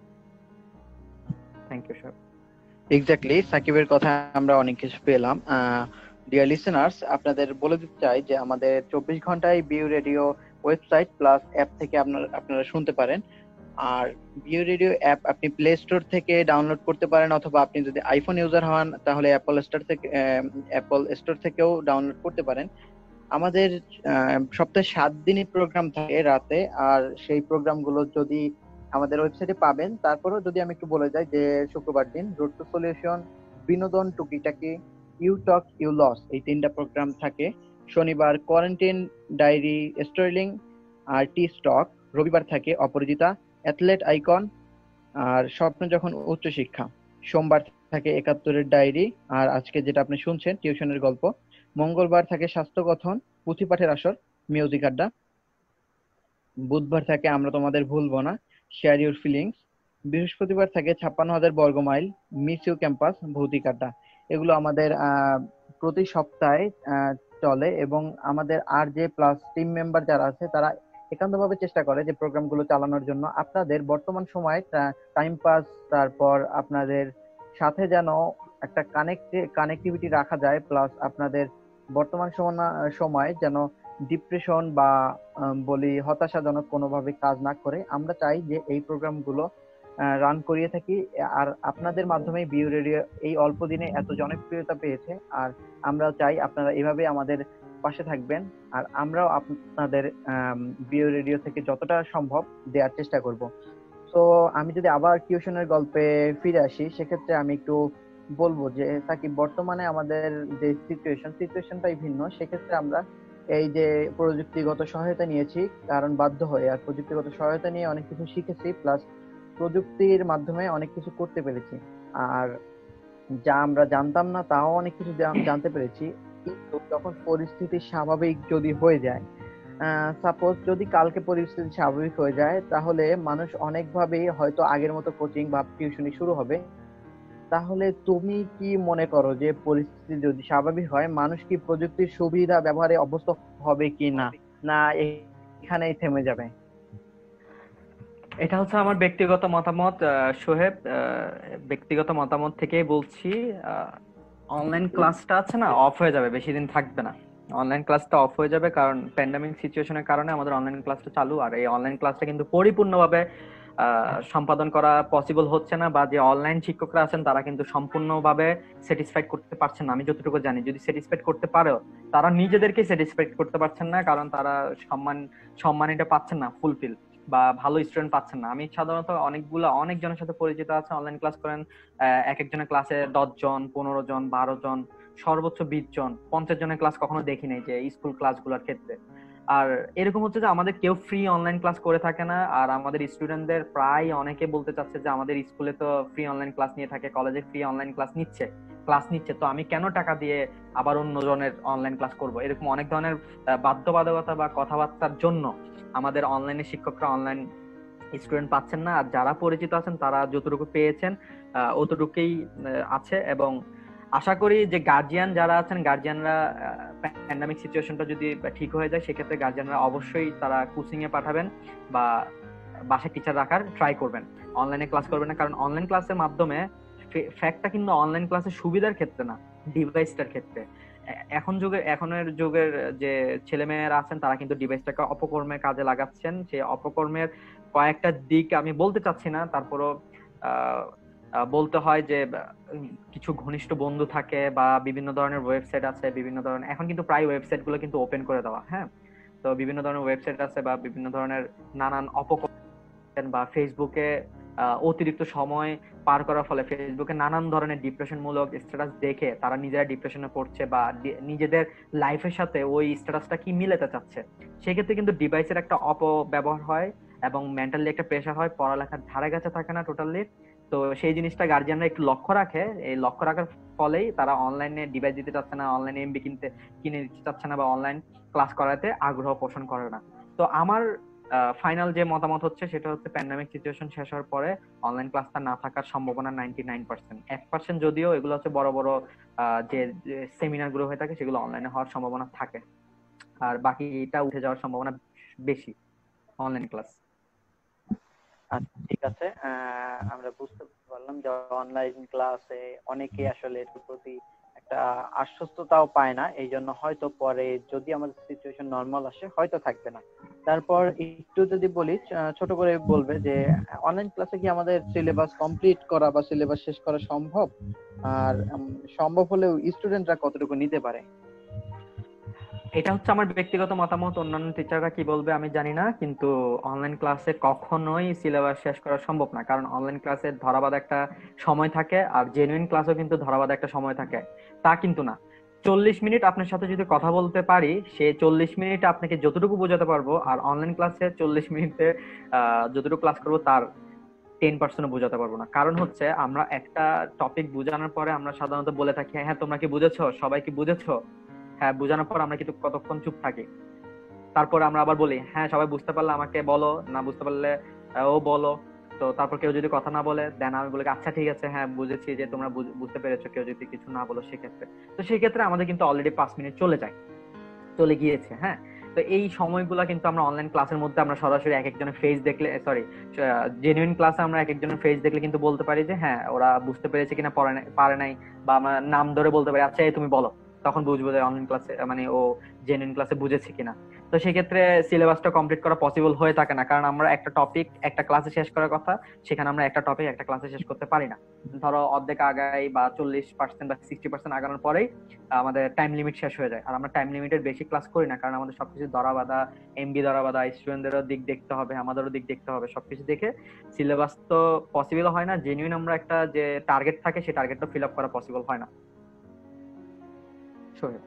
Thank you sir. এক্স্যাক্টলি, সাকিবের কথা আমরা অনেক কিছু পেলাম। ডিয়ার লিসেনার্স, আপনাদের বলে দিতে চাই যে আমাদের চব্বিশ ঘন্টায় view radio website plus app থেকে আপনারা আপনারা শুনতে পারেন। আর ভিউ রেডিও অ্যাপ আপনি প্লে স্টোর থেকে ডাউনলোড করতে পারেন, অথবা আপনি যদি আইফোন ইউজার হন তাহলে অ্যাপল স্টোর থেকে অ্যাপল স্টোর থেকেও ডাউনলোড করতে পারেন। আমাদের আহ, সপ্তাহে সাত দিনই প্রোগ্রাম থাকে রাতে, আর সেই প্রোগ্রামগুলো যদি আমাদের ওয়েবসাইটে পাবেন। তারপরেও যদি আমি একটু বলে যাই যে শুক্রবার দিন রোড টু সলিউশন, বিনোদন টুকিটাকি, ইউ টক ইউ লস, এই তিনটা প্রোগ্রাম থাকে। শনিবার কোয়ারেন্টাইন ডায়েরি স্টোরিলিং আর টি স্টক। রবিবার থাকে অপরাজিতা, অ্যাথলেট আইকন আর স্বপ্ন যখন উচ্চশিক্ষা। সোমবার থাকে একাত্তরের ডায়েরি, আর আজকে যেটা আপনি শুনছেন টিউশনের গল্প। মঙ্গলবার থাকে স্বাস্থ্য কথন, পুঁথিপাঠের আসর, মিউজিক আড্ডা। বুধবার থাকে আমরা তোমাদের ভুলবো না, শেয়ার ইউর ফিলিংস। বৃহস্পতিবার থাকে ছাপ্পান্ন হাজার বর্গ মাইল, মিস ইউ ক্যাম্পাস, ভৌতিক আড্ডা। এগুলো আমাদের আহ, প্রতি সপ্তাহে আহ, চলে, এবং আমাদের আর যে প্লাস টিম মেম্বার যারা আছে তারা একান্তভাবে চেষ্টা করে যে প্রোগ্রামগুলো চালানোর জন্য আপনাদের বর্তমান সময়ে টাইম পাস, তারপর আপনাদের সাথে যেন একটা কানেক্ট কানেক্টিভিটি রাখা যায়, প্লাস আপনাদের বর্তমান সময় সময় যেন ডিপ্রেশন বা আহ, বলি হতাশাজনক কোনোভাবে কাজ না করে। আমরা চাই যে এই প্রোগ্রামগুলো রান করিয়ে থাকি, আর আপনাদের মাধ্যমে বিউ রেডিও এই অল্প দিনে এত জনপ্রিয়তা পেয়েছে। আর আমরা চাই আপনারা এভাবে আমাদের পাশে থাকবেন, আর আমরাও আপনাদের বিউ রেডিও থেকে যতটা সম্ভব দেওয়ার চেষ্টা করব। তো আমি যদি আবার টিউশনের গল্পে ফিরে আসি, সেক্ষেত্রে আমি একটু বলবো যে সাকিব, বর্তমানে আমাদের যে সিচুয়েশন সিচুয়েশনটাই ভিন্ন। সেক্ষেত্রে আমরা এই যে প্রযুক্তিগত সহায়তা নিয়েছি, কারণ বাধ্য হয়ে, আর প্রযুক্তিগত সহায়তা নিয়ে অনেক কিছু শিখেছি, প্লাস প্রযুক্তির মাধ্যমে অনেক কিছু করতে পেরেছি। আর যা আমরা জানতাম না তাও অনেক কিছু জান- জানতে পেরেছি। কিন্তু যখন পরিস্থিতি স্বাভাবিক যদি হয়ে যায়, সাপোজ যদি কালকে পরিস্থিতি স্বাভাবিক হয়ে যায়, তাহলে মানুষ অনেকভাবেই হয়তো আগের মতো কোচিং বা টিউশনি শুরু হবে। তাহলে তুমি কি মনে করো যে পরিস্থিতি যদি স্বাভাবিক হয়, মানুষ কি প্রযুক্তির সুবিধা ব্যবহারে অভ্যস্ত হবে কি না, না এখানেই থেমে যাবে? এটা হচ্ছে আমার ব্যক্তিগত মতামত, আহ, সোহেব। আহ, ব্যক্তিগত মতামত থেকেই বলছি। অনলাইন ক্লাসটা আছে না, অফ হয়ে যাবে, বেশি দিন থাকবে না। অনলাইন ক্লাসটা অফ হয়ে যাবে কারণ প্যান্ডামিক সিচুয়েশনের কারণে আমাদের অনলাইন ক্লাসটা চালু। আর এই অনলাইন ক্লাসটা কিন্তু পরিপূর্ণভাবে আহ, সম্পাদন করা পসিবল হচ্ছে না, বা যে অনলাইন শিক্ষকরা আছেন তারা কিন্তু সম্পূর্ণভাবে স্যাটিসফাইড করতে পারছেন না। আমি যতটুকু জানি, যদি স্যাটিসফাইড করতে পারেও তারা নিজেদেরকে স্যাটিসফাইড করতে পারছেন না, কারণ তারা সম্মান সম্মানিত পাচ্ছেন না, ফুলফিল বা ভালো স্টুডেন্ট পাচ্ছেন না। আমি সাধারণত অনেকগুলো অনেকজনের সাথে পরিচিত আছে, অনলাইন ক্লাস করেন। আহ, এক একজনের ক্লাসে দশ জন, পনেরো জন, বারো জন, সর্বোচ্চ বিশ জন, পঞ্চাশ জনের ক্লাস কখনো দেখি নাই যে স্কুল ক্লাসগুলোর ক্ষেত্রে। আর এরকম হচ্ছে যে আমাদের কেউ ফ্রি অনলাইন ক্লাস করে থাকে না। আর আমাদের স্টুডেন্টদের প্রায় অনেকে বলতে চাচ্ছে যে আমাদের স্কুলে তো ফ্রি অনলাইন ক্লাস নিয়ে থাকে, কলেজে ফ্রি অনলাইন ক্লাস নিচ্ছে ক্লাস নিচ্ছে তো আমি কেন টাকা দিয়ে আবার অন্য জনের অনলাইন ক্লাস করব? এরকম অনেক ধরনের আহ, বাধ্যবাধকতা বা কথাবার্তার জন্য আমাদের অনলাইনে শিক্ষকরা অনলাইন স্টুডেন্ট পাচ্ছেন না। আর যারা পরিচিত আছেন তারা যতটুকু পেয়েছেন আহ, অতটুকুই আহ, আছে। এবং আশা করি যে গার্জিয়ান যারা আছেন, গার্জিয়ানরা প্যান্ডামিক সিচুয়েশনটা যদি ঠিক হয়ে যায়, সেক্ষেত্রে গার্জিয়ানরা অবশ্যই তারা কোচিং এ পাঠাবেন বা বাসায় টিচার রাখার ট্রাই করবেন, অনলাইনে ক্লাস করবেন না। কারণ অনলাইন ক্লাসের মাধ্যমে ফ্যাক্টটা কিন্তু অনলাইন ক্লাসের সুবিধার ক্ষেত্রে না, ডিভাইসটার ক্ষেত্রে। এ- এখন যুগে এখনের যুগের যে ছেলেমেয়েরা আছেন তারা কিন্তু ডিভাইসটাকে অপকর্মে কাজে লাগাচ্ছেন। সেই অপকর্মের কয়েকটা দিক আমি বলতে চাচ্ছি না, তারপরও আহ, আহ, বলতে হয় যে উম, কিছু ঘনিষ্ঠ বন্ধু থাকে বা বিভিন্ন ধরনের ওয়েবসাইট আছে, বিভিন্ন ধরনের এখন কিন্তু প্রায় ওয়েবসাইট গুলো কিন্তু ওপেন করে দেওয়া, হ্যাঁ। তো বিভিন্ন ধরনের ওয়েবসাইট আছে বা বিভিন্ন ধরনের নানান অপকর্ম, বা ফেসবুকে আহ, অতিরিক্ত সময় পার করার ফলে ফেসবুকে নানান ধরনের ডিপ্রেশন মূলক স্ট্যাটাস দেখে তারা নিজেরা ডিপ্রেশনে পড়ছে বা ডি- নিজেদের লাইফের সাথে ওই স্ট্যাটাসটা কি মিলাতে চাচ্ছে। সেক্ষেত্রে কিন্তু ডিভাইসের একটা অপব্যবহার হয় এবং মেন্টালি একটা প্রেশার হয়, পড়ালেখার ধারে কাছে থাকে না টোটালি। তো সেই জিনিসটা গার্জিয়ানরা একটু লক্ষ্য রাখে। এই লক্ষ্য রাখার ফলেই তারা অনলাইনে ডিভাইস দিতে চাচ্ছে না, অনলাইনে এমবি কিনতে কিনে দিতে চাচ্ছে না, বা অনলাইন ক্লাস করাতে আগ্রহ পোষণ করে না। তো আমার ফাইনাল যে মতামত হচ্ছে সেটা হচ্ছে প্যান্ডামিক সিচুয়েশন শেষ হওয়ার পরে অনলাইন ক্লাসটা না থাকার সম্ভাবনা নাইনটি নাইন পার্সেন্ট। এক পার্সেন্ট যদিও এগুলো হচ্ছে বড় বড় আহ, যে সেমিনার গুলো হয়ে থাকে সেগুলো অনলাইনে হওয়ার সম্ভাবনা থাকে, আর বাকিটা উঠে যাওয়ার সম্ভাবনা বেশি অনলাইন ক্লাস। আচ্ছা, ঠিক আছে। আহ, আমরা বুঝতে পারলাম যে অনলাইন ক্লাসে অনেকে আসলে এর প্রতি একটা আশ্বস্ততাও পায় না, এই জন্য হয়তো পরে যদি আমাদের সিচুয়েশন নর্মাল আসে হয়তো থাকবে না। তারপর একটু যদি বলি, আহ, ছোট করে বলবে যে অনলাইন ক্লাসে কি আমাদের সিলেবাস কমপ্লিট করা বা সিলেবাস শেষ করা সম্ভব, আর উম, সম্ভব হলেও স্টুডেন্টরা কতটুকু নিতে পারে? এটা হচ্ছে আমার ব্যক্তিগত মতামত, অন্যান্য টিচাররা কি বলবে আমি জানি না, কিন্তু অনলাইন ক্লাসে কখনোই সিলেবাস শেষ করা সম্ভব না। কারণ অনলাইন ক্লাসে ধরাবাঁধা একটা সময় থাকে, আর জেনুইন ক্লাসেও কিন্তু ধরাবাঁধা একটা সময় থাকে। তা কিন্তু না। চল্লিশ মিনিট আপনার সাথে যদি কথা বলতে পারি, সে চল্লিশ মিনিট আপনাকে যতটুকু বোঝাতে পারবো, আর অনলাইন ক্লাসে চল্লিশ মিনিটে আহ যতটুকু ক্লাস করবো তার টেন পার্সেন্ট বোঝাতে পারবো না। কারণ হচ্ছে আমরা একটা টপিক বোঝানোর পরে আমরা সাধারণত বলে থাকি, হ্যাঁ তোমরা কি বুঝেছো, সবাই কি বুঝেছো? হ্যাঁ বোঝানোর পর আমরা কিন্তু কতক্ষণ চুপ থাকি, তারপর আমরা আবার বলি হ্যাঁ সবাই বুঝতে পারলে আমাকে বলো, না বুঝতে পারলে আহ, ও বলো। তো তারপর কেউ যদি কথা না বলে দেন আমি বলি আচ্ছা ঠিক আছে, হ্যাঁ বুঝেছি যে তোমরা বুঝ- বুঝতে পেরেছো। কেউ যদি কিছু না বলো সেক্ষেত্রে, তো সেই ক্ষেত্রে আমাদের কিন্তু অলরেডি পাঁচ মিনিট চলে যায়, চলে গিয়েছে। হ্যাঁ, তো এই সময়গুলা কিন্তু আমরা অনলাইন ক্লাসের মধ্যে আমরা সরাসরি এক একজনের ফেস দেখলে, সরি জেনুইন ক্লাসে আমরা এক একজনের ফেস দেখলে কিন্তু বলতে পারি যে হ্যাঁ ওরা বুঝতে পেরেছে কিনা, পড়ে নাই পারে নাই, বা আমরা নাম ধরে বলতে পারি আচ্ছা এই তুমি বলো। তখন বুঝবো যে অনলাইন ক্লাসে মানে ও জেনুইন ক্লাসে বুঝেছে কিনা। তো সেক্ষেত্রে সিলেবাসটা কমপ্লিট করা পসিবল হয়ে থাকে না, কারণ আমরা একটা টপিক একটা ক্লাসে শেষ করার কথা, সেখানে আমরা একটা টপিক একটা ক্লাসে শেষ করতে পারি না। ধরো অর্ধেক আগাই বা চল্লিশ পার্সেন্ট বা সিক্সটি পার্সেন্ট আগানোর পরেই আমাদের টাইম লিমিট শেষ হয়ে যায়। আর আমরা টাইম লিমিটের বেশি ক্লাস করি না, কারণ আমাদের সবকিছু ধরা বাঁধা, এমবি ধরা বাঁধা, স্টুডেন্টদেরও দিক দেখতে হবে, আমাদেরও দিক দেখতে হবে। সবকিছু দেখে সিলেবাস তো পসিবল হয় না, জেনুইন আমরা একটা যে টার্গেট থাকে সেই টার্গেটটা ফিল আপ করা পসিবল হয় না। সোহেল।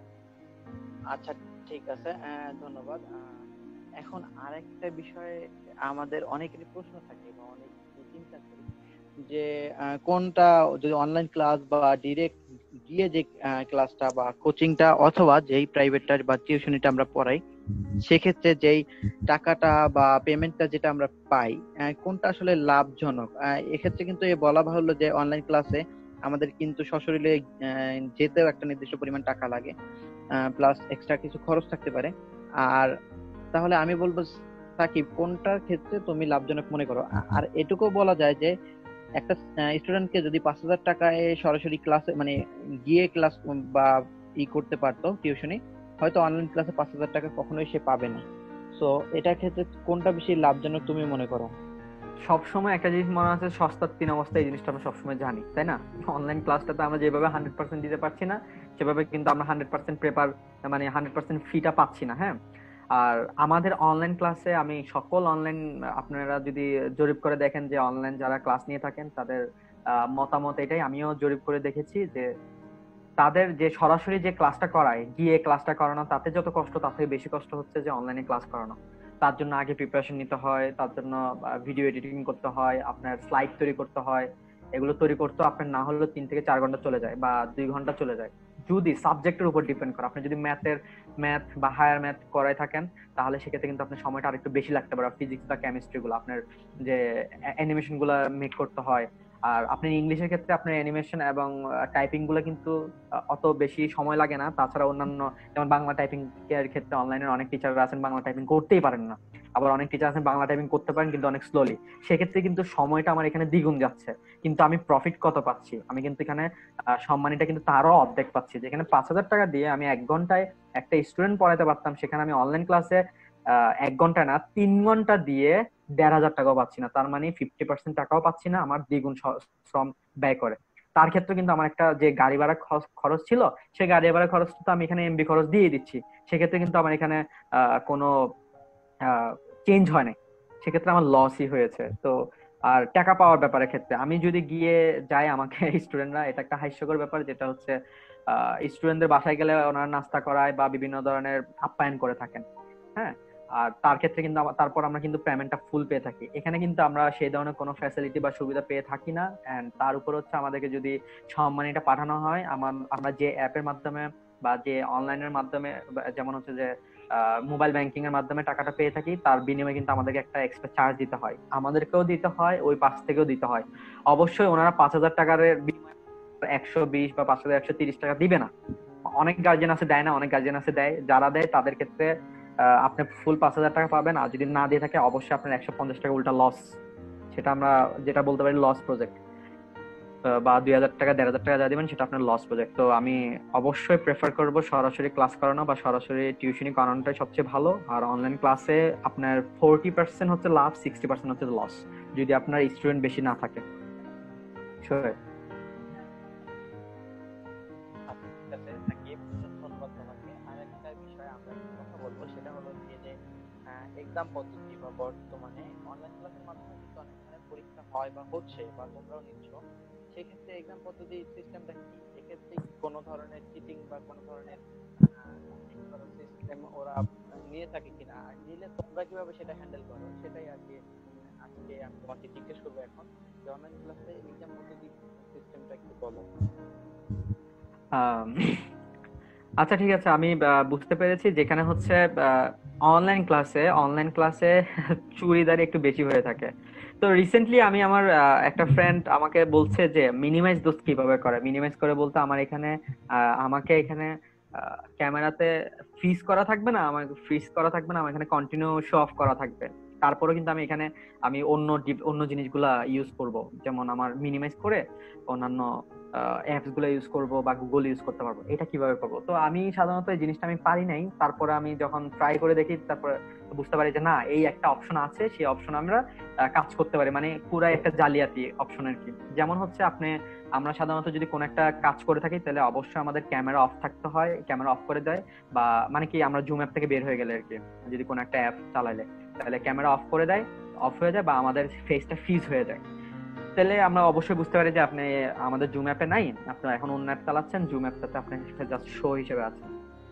আচ্ছা, ঠিক আছে, আহ, ধন্যবাদ। আহ, এখন আরেকটা বিষয় আমাদের অনেকেরই প্রশ্ন থাকে বা অনেক চিন্তা করি যে আহ, কোনটা, যদি অনলাইন ক্লাস বা ডিরেক্ট গিয়ে যে ক্লাসটা বা কোচিংটা অথবা যেই প্রাইভেটটা বা টিউশনিটা আমরা পড়াই, সেক্ষেত্রে যেই টাকাটা বা পেমেন্টটা যেটা আমরা পাই, আহ, কোনটা আসলে লাভজনক? আহ, এক্ষেত্রে কিন্তু এ বলা বাহুল্য যে অনলাইন ক্লাসে আমাদের কিন্তু সশরীরে আহ, যেতেও একটা নির্দিষ্ট পরিমাণ টাকা লাগে, প্লাস এক্সট্রা কিছু খরচ থাকতে পারে। আর তাহলে আমি বলবো সাকিব, কোনটার ক্ষেত্রে তুমি লাভজনক মনে করো? আ- আর এটুকু বলা যায় যে একটা স্টুডেন্টকে যদি পাঁচ হাজার টাকায় সরাসরি ক্লাসে মানে গিয়ে ক্লাস বা ই করতে পারতো টিউশনি, হয়তো অনলাইন ক্লাসে পাঁচ হাজার টাকা কখনোই সে পাবে না। সো এটার ক্ষেত্রে কোনটা বেশি লাভজনক তুমি মনে করো? সবসময় একটা জিনিস মনে আছে, সস্তার তিন অবস্থা, এই জিনিসটা আমরা সবসময় জানি তাই না? অনলাইন ক্লাসটাতে আমরা যেভাবে হান্ড্রেড পার্সেন্ট দিতে পারছি না, সেভাবে কিন্তু আমরা হান্ড্রেড পার্সেন্ট পেপার মানে হান্ড্রেড পার্সেন্ট ফিটা পাচ্ছি না। হ্যাঁ, আর আমাদের অনলাইন ক্লাসে আমি সকল অনলাইন, আপনারা যদি জরিপ করে দেখেন যে অনলাইন যারা ক্লাস নিয়ে থাকেন তাদের আহ, মতামত এটাই, আমিও জরিপ করে দেখেছি যে তাদের যে সরাসরি যে ক্লাসটা করায়, গিয়ে ক্লাসটা করানো, তাতে যত কষ্ট তার থেকে বেশি কষ্ট হচ্ছে যে অনলাইনে ক্লাস করানো। তার জন্য আগে প্রিপারেশন নিতে হয়, তার জন্য ভিডিও এডিটিং করতে হয়, আপনার স্লাইড তৈরি করতে হয়। এগুলো তৈরি করতে আপনার না হলেও তিন থেকে চার ঘন্টা চলে যায় বা দুই ঘন্টা চলে যায়, যদি সাবজেক্টের উপর ডিপেন্ড করে। আপনি যদি ম্যাথের ম্যাথ বা হায়ার ম্যাথ করাই থাকেন, তাহলে সেক্ষেত্রে কিন্তু আপনার সময়টা আরেকটু বেশি লাগতে পারে। ফিজিক্স বা কেমিস্ট্রি গুলো আপনার যে অ্যানিমেশন গুলা মেক করতে হয়, আর আপনার ইংলিশের ক্ষেত্রে আপনার অ্যানিমেশন এবং টাইপিং গুলো কিন্তু আহ, অত বেশি সময় লাগে না। তাছাড়া অন্যান্য যেমন বাংলা টাইপিং এর ক্ষেত্রে অনলাইনে অনেক টিচাররা আছেন বাংলা টাইপিং করতেই পারেন না, আবার অনেক টিচার আছেন বাংলা টাইপিং করতে পারেন কিন্তু অনেক স্লোলি। সেক্ষেত্রে কিন্তু সময়টা আমার এখানে দ্বিগুণ যাচ্ছে, কিন্তু আমি প্রফিট কত পাচ্ছি? আমি কিন্তু এখানে আহ, সম্মানিটা কিন্তু তারও অর্ধেক পাচ্ছি। যেখানে পাঁচ হাজার টাকা দিয়ে আমি এক ঘন্টায় একটা স্টুডেন্ট পড়াতে পারতাম, সেখানে আমি অনলাইন ক্লাসে আহ এক ঘন্টা না তিন ঘন্টা দিয়ে দেড় হাজার টাকাও পাচ্ছি না। তার মানে ফিফটি পার্সেন্ট টাকাও পাচ্ছি না, আমার দ্বিগুণ স- শ্রম ব্যয় করে। তার ক্ষেত্রে কিন্তু আমার একটা যে গাড়ি ভাড়া খরচ খরচ ছিল, সেই গাড়ি ভাড়া খরচটা তো আমি এখানে এমবি খরচ দিয়ে দিচ্ছি। সেক্ষেত্রে কিন্তু আমার এখানে আহ কোনো চেঞ্জ হয় নাই, সেক্ষেত্রে আমার লসই হয়েছে। তো আর টাকা পাওয়ার ব্যাপারের ক্ষেত্রে আমি যদি গিয়ে যাই, আমাকে স্টুডেন্টরা, এটা একটা হাস্যকর ব্যাপার, যেটা হচ্ছে আহ স্টুডেন্টদের বাসায় গেলে ওনারা নাস্তা করায় বা বিভিন্ন ধরনের আপ্যায়ন করে থাকেন। হ্যাঁ, আর তার ক্ষেত্রে কিন্তু আমা- তারপর আমরা কিন্তু পেমেন্টটা ফুল পেয়ে থাকি। এখানে কিন্তু আমরা সেই ধরনের কোনো ফ্যাসিলিটি বা সুবিধা পেয়ে থাকি না। এন্ড তার উপর হচ্ছে আমাদেরকে যদি সম্মানীটা পাঠানো হয়, আমার আমরা যে অ্যাপের মাধ্যমে বা যে অনলাইনের মাধ্যমে বা যেমন হচ্ছে যে মোবাইল ব্যাংকিং এর মাধ্যমে টাকাটা পেয়ে থাকি, তার বিনিময়ে কিন্তু আমাদেরকে একটা এক্সট্রা চার্জ দিতে হয়, আমাদেরকেও দিতে হয়, ওই পাশ থেকেও দিতে হয়। অবশ্যই ওনারা পাঁচ হাজার টাকার বিনিময়ে একশো বিশ বা পাঁচ হাজার একশো তিরিশ টাকা দিবে না। অনেক গার্জেন আছে দেয় না, অনেক গার্জেন আছে দেয়। যারা দেয় তাদের ক্ষেত্রে আহ, আপনি ফুল পাঁচ হাজার টাকা পাবেন, আর যদি না দিয়ে থাকে অবশ্যই আপনার একশো পঞ্চাশ টাকা উল্টা লস। সেটা আমরা যেটা বলতে পারি লস প্রজেক্ট। আহ, বা দুই হাজার টাকা দেড় হাজার টাকা যা দিবেন সেটা আপনার লস প্রজেক্ট। তো আমি অবশ্যই প্রেফার করব সরাসরি ক্লাস করানো বা সরাসরি টিউশনি করানোটাই সবচেয়ে ভালো। আর অনলাইন ক্লাসে আপনার ফোরটি পার্সেন্ট হচ্ছে লাভ, সিক্সটি পার্সেন্ট হচ্ছে লস, যদি আপনার স্টুডেন্ট বেশি না থাকে। Sure. আচ্ছা, ঠিক আছে সাকিব, ধন্যবাদ তোমাকে। আরেকটা বিষয় আমরা একটু কথা বলবো, সেটা হলো যে যে এক্সাম পদ্ধতি বা বর্তমানে অনলাইন ক্লাসের মাধ্যমে কিন্তু অনেক ধরনের পরীক্ষা হয় বা হচ্ছে বা তোমরাও নিচ্ছ, সেক্ষেত্রে এক্সাম পদ্ধতি সিস্টেমটা কি? এক্ষেত্রে কি কোনো ধরনের চিটিং বা কোনো ধরনের সিস্টেম ওরা নিয়ে থাকে কিনা, আর নিলে তোমরা কিভাবে সেটা হ্যান্ডেল করো, সেটাই আর কি আজকে আমি তোমাকে জিজ্ঞেস করবো এখন, যে অনলাইন ক্লাসে এক্সাম পদ্ধতি সিস্টেমটা একটু বলো। আম, আচ্ছা ঠিক আছে, আমি আহ, বুঝতে পেরেছি যেখানে হচ্ছে অনলাইন ক্লাসে অনলাইন ক্লাসে চুরিদারি একটু বেশি হয়ে থাকে। তো রিসেন্টলি আমি আমার আহ, একটা ফ্রেন্ড আমাকে বলছে যে মিনিমাইজ দোস্ত কিভাবে করে। মিনিমাইজ করে বলতে আমার এখানে আহ, আমাকে এখানে ক্যামেরাতে ফ্রিজ করা থাকবে না, আমার ফ্রিজ করা থাকবে না, আমার এখানে কন্টিনিউ শো অফ করা থাকবে। তারপরেও কিন্তু আমি এখানে আমি অন্য ডিপ- অন্য জিনিসগুলা ইউজ করব, যেমন আমার মিনিমাইজ করে অন্যান্য অ্যাপস গুলো ইউজ করব বা গুগল ইউজ করতে পারবো। এটা কিভাবে করবো? তো আমি সাধারণত এই জিনিসটা আমি পারি নাই, তারপরে আমি যখন ট্রাই করে দেখি তারপরে বুঝতে পারি যে না, এই একটা অপশন আছে, সেই অপশন আমরা আহ, কাজ করতে পারি, মানে পুরো একটা জালিয়াতি অপশন আর কি। যেমন হচ্ছে আপনি, আমরা সাধারণত যদি কোনো একটা কাজ করে থাকি তাহলে অবশ্যই আমাদের ক্যামেরা অফ থাকতে হয়, ক্যামেরা অফ করে দেয়, বা মানে কি আমরা জুম অ্যাপ থেকে বের হয়ে গেলে আর কি, যদি কোনো একটা অ্যাপ চালাইলে তাহলে ক্যামেরা অফ করে দেয়, অফ হয়ে যায়, বা আমাদের ফেসটা ফ্রিজ হয়ে যায়। তাহলে আমরা অবশ্যই বুঝতে পারি যে আপনি আমাদের জুম অ্যাপে নাই, আপনি এখন অন্য অ্যাপ চালাচ্ছেন, জুম অ্যাপটাতে আপনি জাস্ট শো হিসেবে আছেন।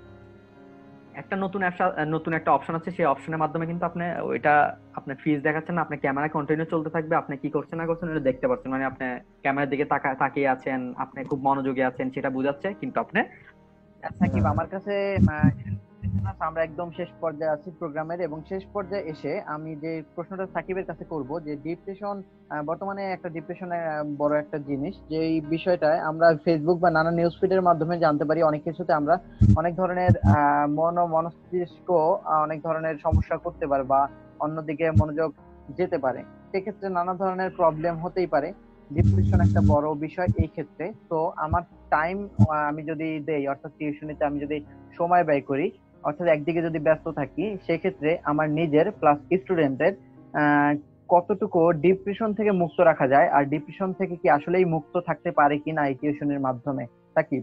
একটা নতুন অ্যাপ, নতুন একটা অপশন আছে, সেই অপশনের মাধ্যমে কিন্তু আপনি ওইটা, আপনি ফ্রিজ দেখাচ্ছেন না, আপনার ক্যামেরা কন্টিনিউ চলতে থাকবে, আপনি কি করছেন না করছেন এটা দেখতে পাচ্ছেন, মানে আপনি ক্যামেরার দিকে তাকা তাকিয়ে আছেন, আপনি খুব মনোযোগী আছেন সেটা বোঝাচ্ছে, কিন্তু আপনি সাকিব, আহ, আমার কাছে আহ, listeners, আমরা একদম শেষ পর্যায়ে আছি প্রোগ্রামের, এবং শেষ পর্যায়ে এসে আমি যে প্রশ্নটা সাকিবের কাছে করব, যে ডিপ্রেশন বর্তমানে একটা ডিপ্রেশনের বড় একটা জিনিস, যে এই বিষয়টায় আমরা ফেসবুক বা নানা নিউজ ফিডের মাধ্যমে জানতে পারি, অনেক কিছুতে আমরা অনেক ধরনের আহ, মন ও মস্তিষ্ক আহ, অনেক ধরনের সমস্যা করতে পারে বা অন্যদিকে মনোযোগ যেতে পারে। সেক্ষেত্রে নানা ধরনের প্রবলেম হতেই পারে। ডিপ্রেশন একটা বড় বিষয় এই ক্ষেত্রে। তো আমার টাইম আমি যদি দেই, অর্থাৎ টিউশনিতে আমি যদি সময় ব্যয় করি, অর্থাৎ একদিকে যদি ব্যস্ত থাকি, সেক্ষেত্রে আমার নিজের প্লাস স্টুডেন্টের কতটুকু ডিপ্রেশন থেকে মুক্ত রাখা যায়, আর ডিপ্রেশন থেকে কি আসলেই মুক্ত থাকতে পারে কিনা এই টিউশনের মাধ্যমে, সাকিব?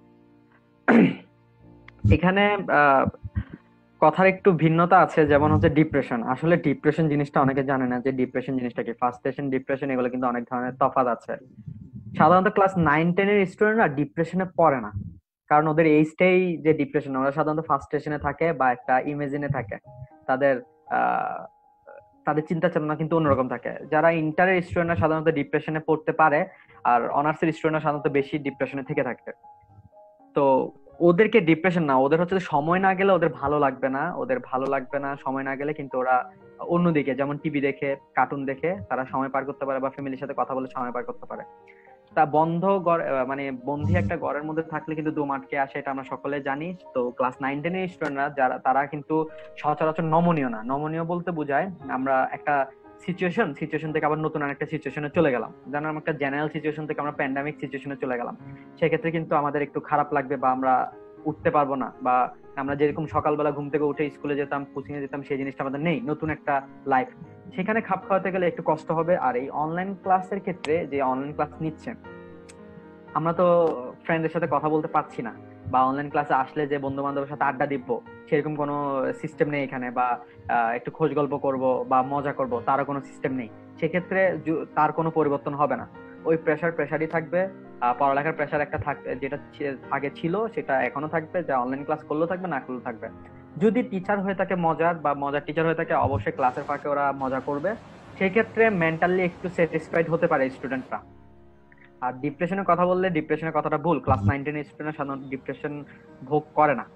এখানে আহ, কথার একটু ভিন্নতা আছে। যেমন হচ্ছে ডিপ্রেশন, আসলে ডিপ্রেশন জিনিসটা অনেকে জানে না যে ডিপ্রেশন জিনিসটা কি, ফার্স্টেশন, ডিপ্রেশন, এগুলো কিন্তু অনেক ধরনের তফাৎ আছে। সাধারণত ক্লাস নাইন টেন এর স্টুডেন্টরা ডিপ্রেশনে পড়ে না, কারণ ওদের এইজটাই যে ডিপ্রেশন, ওরা সাধারণত ফার্স্টেশনে থাকে বা একটা ইমেজিনে থাকে। তাদের আহ তাদের চিন্তা চেতনা কিন্তু অন্যরকম থাকে। যারা ইন্টারের স্টুডেন্টরা সাধারণত ডিপ্রেশনে পড়তে পারে, আর অনার্সের স্টুডেন্টরা সাধারণত বেশি ডিপ্রেশনে থেকে থাকে। তো ওদেরকে ডিপ্রেশন না, ওদের হচ্ছে সময় না গেলে ওদের ভালো লাগবে না, ওদের ভালো লাগবে না সময় না গেলে, কিন্তু ওরা অন্যদিকে যেমন টিভি দেখে, কার্টুন দেখে তারা সময় পার করতে পারে, বা ফ্যামিলির সাথে কথা বলে সময় পার করতে পারে। তা বন্ধ ঘর, আহ, মানে বন্ধি একটা ঘরের মধ্যে থাকলে কিন্তু দু মাঠকে আসে, এটা আমরা সকলে জানি। তো ক্লাস নাইন টেনের স্টুডেন্টরা যারা, তারা কিন্তু সচরাচর নমনীয় না। নমনীয় বলতে বোঝায় আমরা একটা সিচুয়েশন সিচুয়েশন থেকে আবার নতুন আরেকটা সিচুয়েশনে চলে গেলাম, যেন আমরা একটা জেনারেল সিচুয়েশন থেকে আমরা প্যান্ডামিক সিচুয়েশনে চলে গেলাম। সেক্ষেত্রে কিন্তু আমাদের একটু খারাপ লাগবে, বা আমরা উঠতে পারবো না, বা আমরা যেরকম সকালবেলা ঘুম থেকে উঠে স্কুলে যেতাম, কোচিং এ যেতাম, সেই জিনিসটা আমাদের নেই, নতুন একটা লাইফ, সেখানে খাপ খাওয়াতে গেলে একটু কষ্ট হবে। আর এই অনলাইন ক্লাসের ক্ষেত্রে, যে অনলাইন ক্লাস নিচ্ছে, আমরা তো ফ্রেন্ডের সাথে কথা বলতে পারছি না, বা অনলাইন ক্লাসে আসলে যে বন্ধু বান্ধবের সাথে আড্ডা দিব সেরকম কোনো সিস্টেম নেই এখানে, বা আহ, একটু খোঁজ গল্প করব বা মজা করব, তারও কোনো সিস্টেম নেই। সেক্ষেত্রে যু- তার কোনো পরিবর্তন হবে না, ওই প্রেশার প্রেশারই থাকবে। আহ, পড়ালেখার প্রেশার একটা থাক, যেটা ছি- আগে ছিল সেটা এখনো থাকবে, যে অনলাইন ক্লাস করলেও থাকবে, না করলেও থাকবে। যদি টিচার হয়ে থাকে মজার, বা মজার টিচার হয়ে থাকে, অবশ্যই ক্লাসের ফাঁকে ওরা মজা করবে। সেই ক্ষেত্রে মেন্টালি একটু স্যাটিসফাইড হতে পারে স্টুডেন্টরা। আর ডিপ্রেশনের কথা বললে, ডিপ্রেশনের কথাটা ভুল, ক্লাস নাইন টেন স্টুডেন্ট সাধারণত ডিপ্রেশন ভোগ করে না,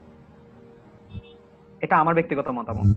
এটা আমার ব্যক্তিগত মতামত।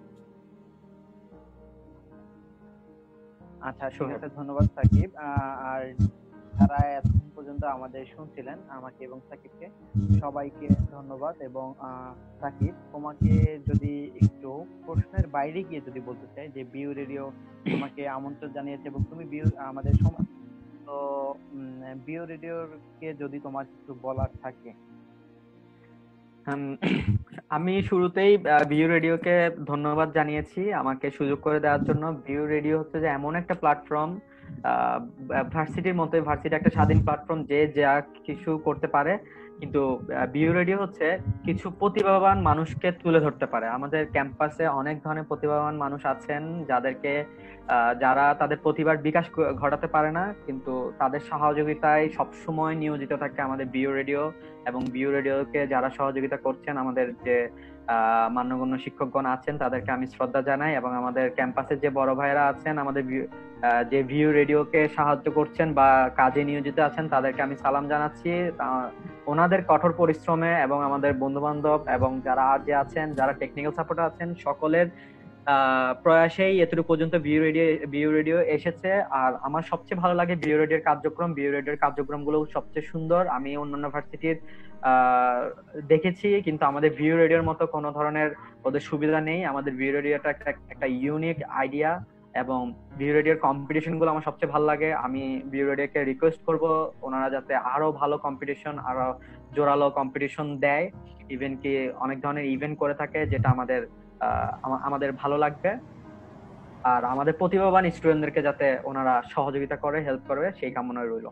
আচ্ছা, ঠিক সোহেব। আছে, ধন্যবাদ সাকিব। আহ, আর যারা এতক্ষণ পর্যন্ত আমাদের শুনছিলেন, আমাকে এবং সাকিবকে, সবাইকে ধন্যবাদ। এবং আহ, সাকিব, তোমাকে যদি একটু প্রশ্নের বাইরে গিয়ে যদি বলতে চাই, যে বিউ রেডিও তোমাকে আমন্ত্রণ জানিয়েছে, এবং তুমি বিউ আমাদের তো বিও রেডিওর কে যদি তোমার কিছু বলার থাকে। উম, আমি শুরুতেই ভিউ রেডিওকে ধন্যবাদ জানিয়েছি আমাকে সুযোগ করে দেওয়ার জন্য। ভিউ রেডিও হচ্ছে যে এমন একটা প্ল্যাটফর্ম, ভার্সিটির মতো, ভার্সিটি একটা স্বাধীন প্ল্যাটফর্ম, যে যা কিছু করতে পারে, কিন্তু ভিউ রেডিও হচ্ছে কিছু প্রতিভাবান মানুষকে তুলে ধরতে পারে। আমাদের ক্যাম্পাসে অনেক ধরনের প্রতিভাবান মানুষ আছেন যাদেরকে আহ, যারা তাদের প্রতিভার বিকাশ ঘ- ঘটাতে পারে না, কিন্তু তাদের সহযোগিতায় সবসময় নিয়োজিত থাকে আমাদের ভিউ রেডিও। এবং ভিউ রেডিওকে যারা সহযোগিতা করছেন, আমাদের যে আহ মান্যগণ্য শিক্ষকগণ আছেন, তাদেরকে আমি শ্রদ্ধা জানাই। এবং আমাদের ক্যাম্পাসের যে বড় ভাইরা আছেন, আমাদের view- আহ, যে ভিউ রেডিওকে সাহায্য করছেন বা কাজে নিয়োজিত আছেন, তাদেরকে আমি সালাম জানাচ্ছি। তা- ওনাদের কঠোর পরিশ্রমে এবং আমাদের বন্ধু বান্ধব এবং যারা আর যে আছেন, যারা টেকনিক্যাল সাপোর্ট আছেন, সকলের আহ প্রয়াসেই এতটুকু পর্যন্ত ভিউ রেডিও ভিউ রেডিও এসেছে। আর আমার সবচেয়ে ভালো লাগে ভিউ রেডিওর কার্যক্রম। ভিউ রেডিওর কার্যক্রম গুলো সবচেয়ে সুন্দর। আমি অন্যান্য ভার্সিটির আহ দেখেছি, কিন্তু আমাদের ভিউ রেডিওর মতো কোনো ধরনের ওদের সুবিধা নেই। আমাদের ভিউ রেডিওটা একটা একটা ইউনিক আইডিয়া, এবং ভিউ রেডিওর কম্পিটিশন গুলো আমার সবচেয়ে ভালো লাগে। আমি ভিউ রেডিওকে রিকোয়েস্ট করব ওনারা যাতে আরো ভালো কম্পিটিশন, আরো জোরালো কম্পিটিশন দেয়, ইভেন কি অনেক ধরনের ইভেন্ট করে থাকে, যেটা আমাদের আহ আমা- আমাদের ভালো লাগবে। আর আমাদের প্রতিভাবান স্টুডেন্টদেরকে যাতে ওনারা সহযোগিতা করে, হেল্প করবে, সেই কামনায় রইল।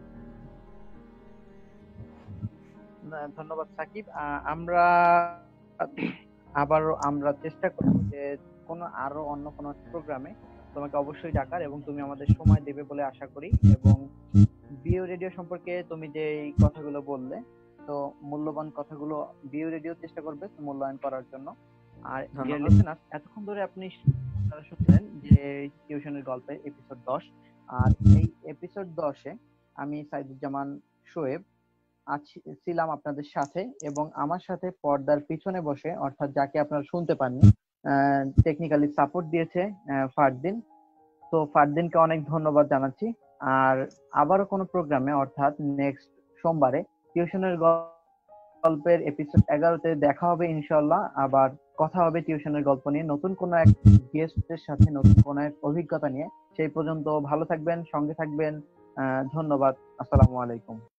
না, ধন্যবাদ সাকিব। আহ, আমরা আবারও আমরা চেষ্টা করব যে কোনো আরো অন্য কোনো প্রোগ্রামে তোমাকে অবশ্যই ডাকার, এবং তুমি আমাদের সময় দেবে বলে আশা করি। এবং বিও রেডিও সম্পর্কে তুমি যে এই কথাগুলো বললে, তো মূল্যবান কথাগুলো বিও রেডিও চেষ্টা করবে মূল্যায়ন করার জন্য। আর ডিয়ার ধন্যবাদ। লিসেনার, এতক্ষণ ধরে আপনি আপনারা শুনলেন যে টিউশনের গল্পের এপিসোড দশ। আর এই এপিসোড দশে আমি সাইদুজ্জামান শোয়েব আছি ছিলাম আপনাদের সাথে, এবং আমার সাথে পর্দার পিছনে বসে, অর্থাৎ যাকে আপনারা শুনতে পাননি, টেকনিক্যালি সাপোর্ট দিয়েছে আহ, ফারদিন। তো ফারদিনকে অনেক ধন্যবাদ জানাচ্ছি। আর আবারও কোনো প্রোগ্রামে, অর্থাৎ নেক্সট সোমবারে টিউশনের গল্পের এপিসোড এগারোতে দেখা হবে ইনশাল্লাহ। আবার কথা হবে টিউশনের গল্প নিয়ে, নতুন কোনো এক গেস্টের সাথে, নতুন কোনো এক অভিজ্ঞতা নিয়ে। সেই পর্যন্ত ভালো থাকবেন, সঙ্গে থাকবেন। আহ ধন্যবাদ। আসসালামু আলাইকুম।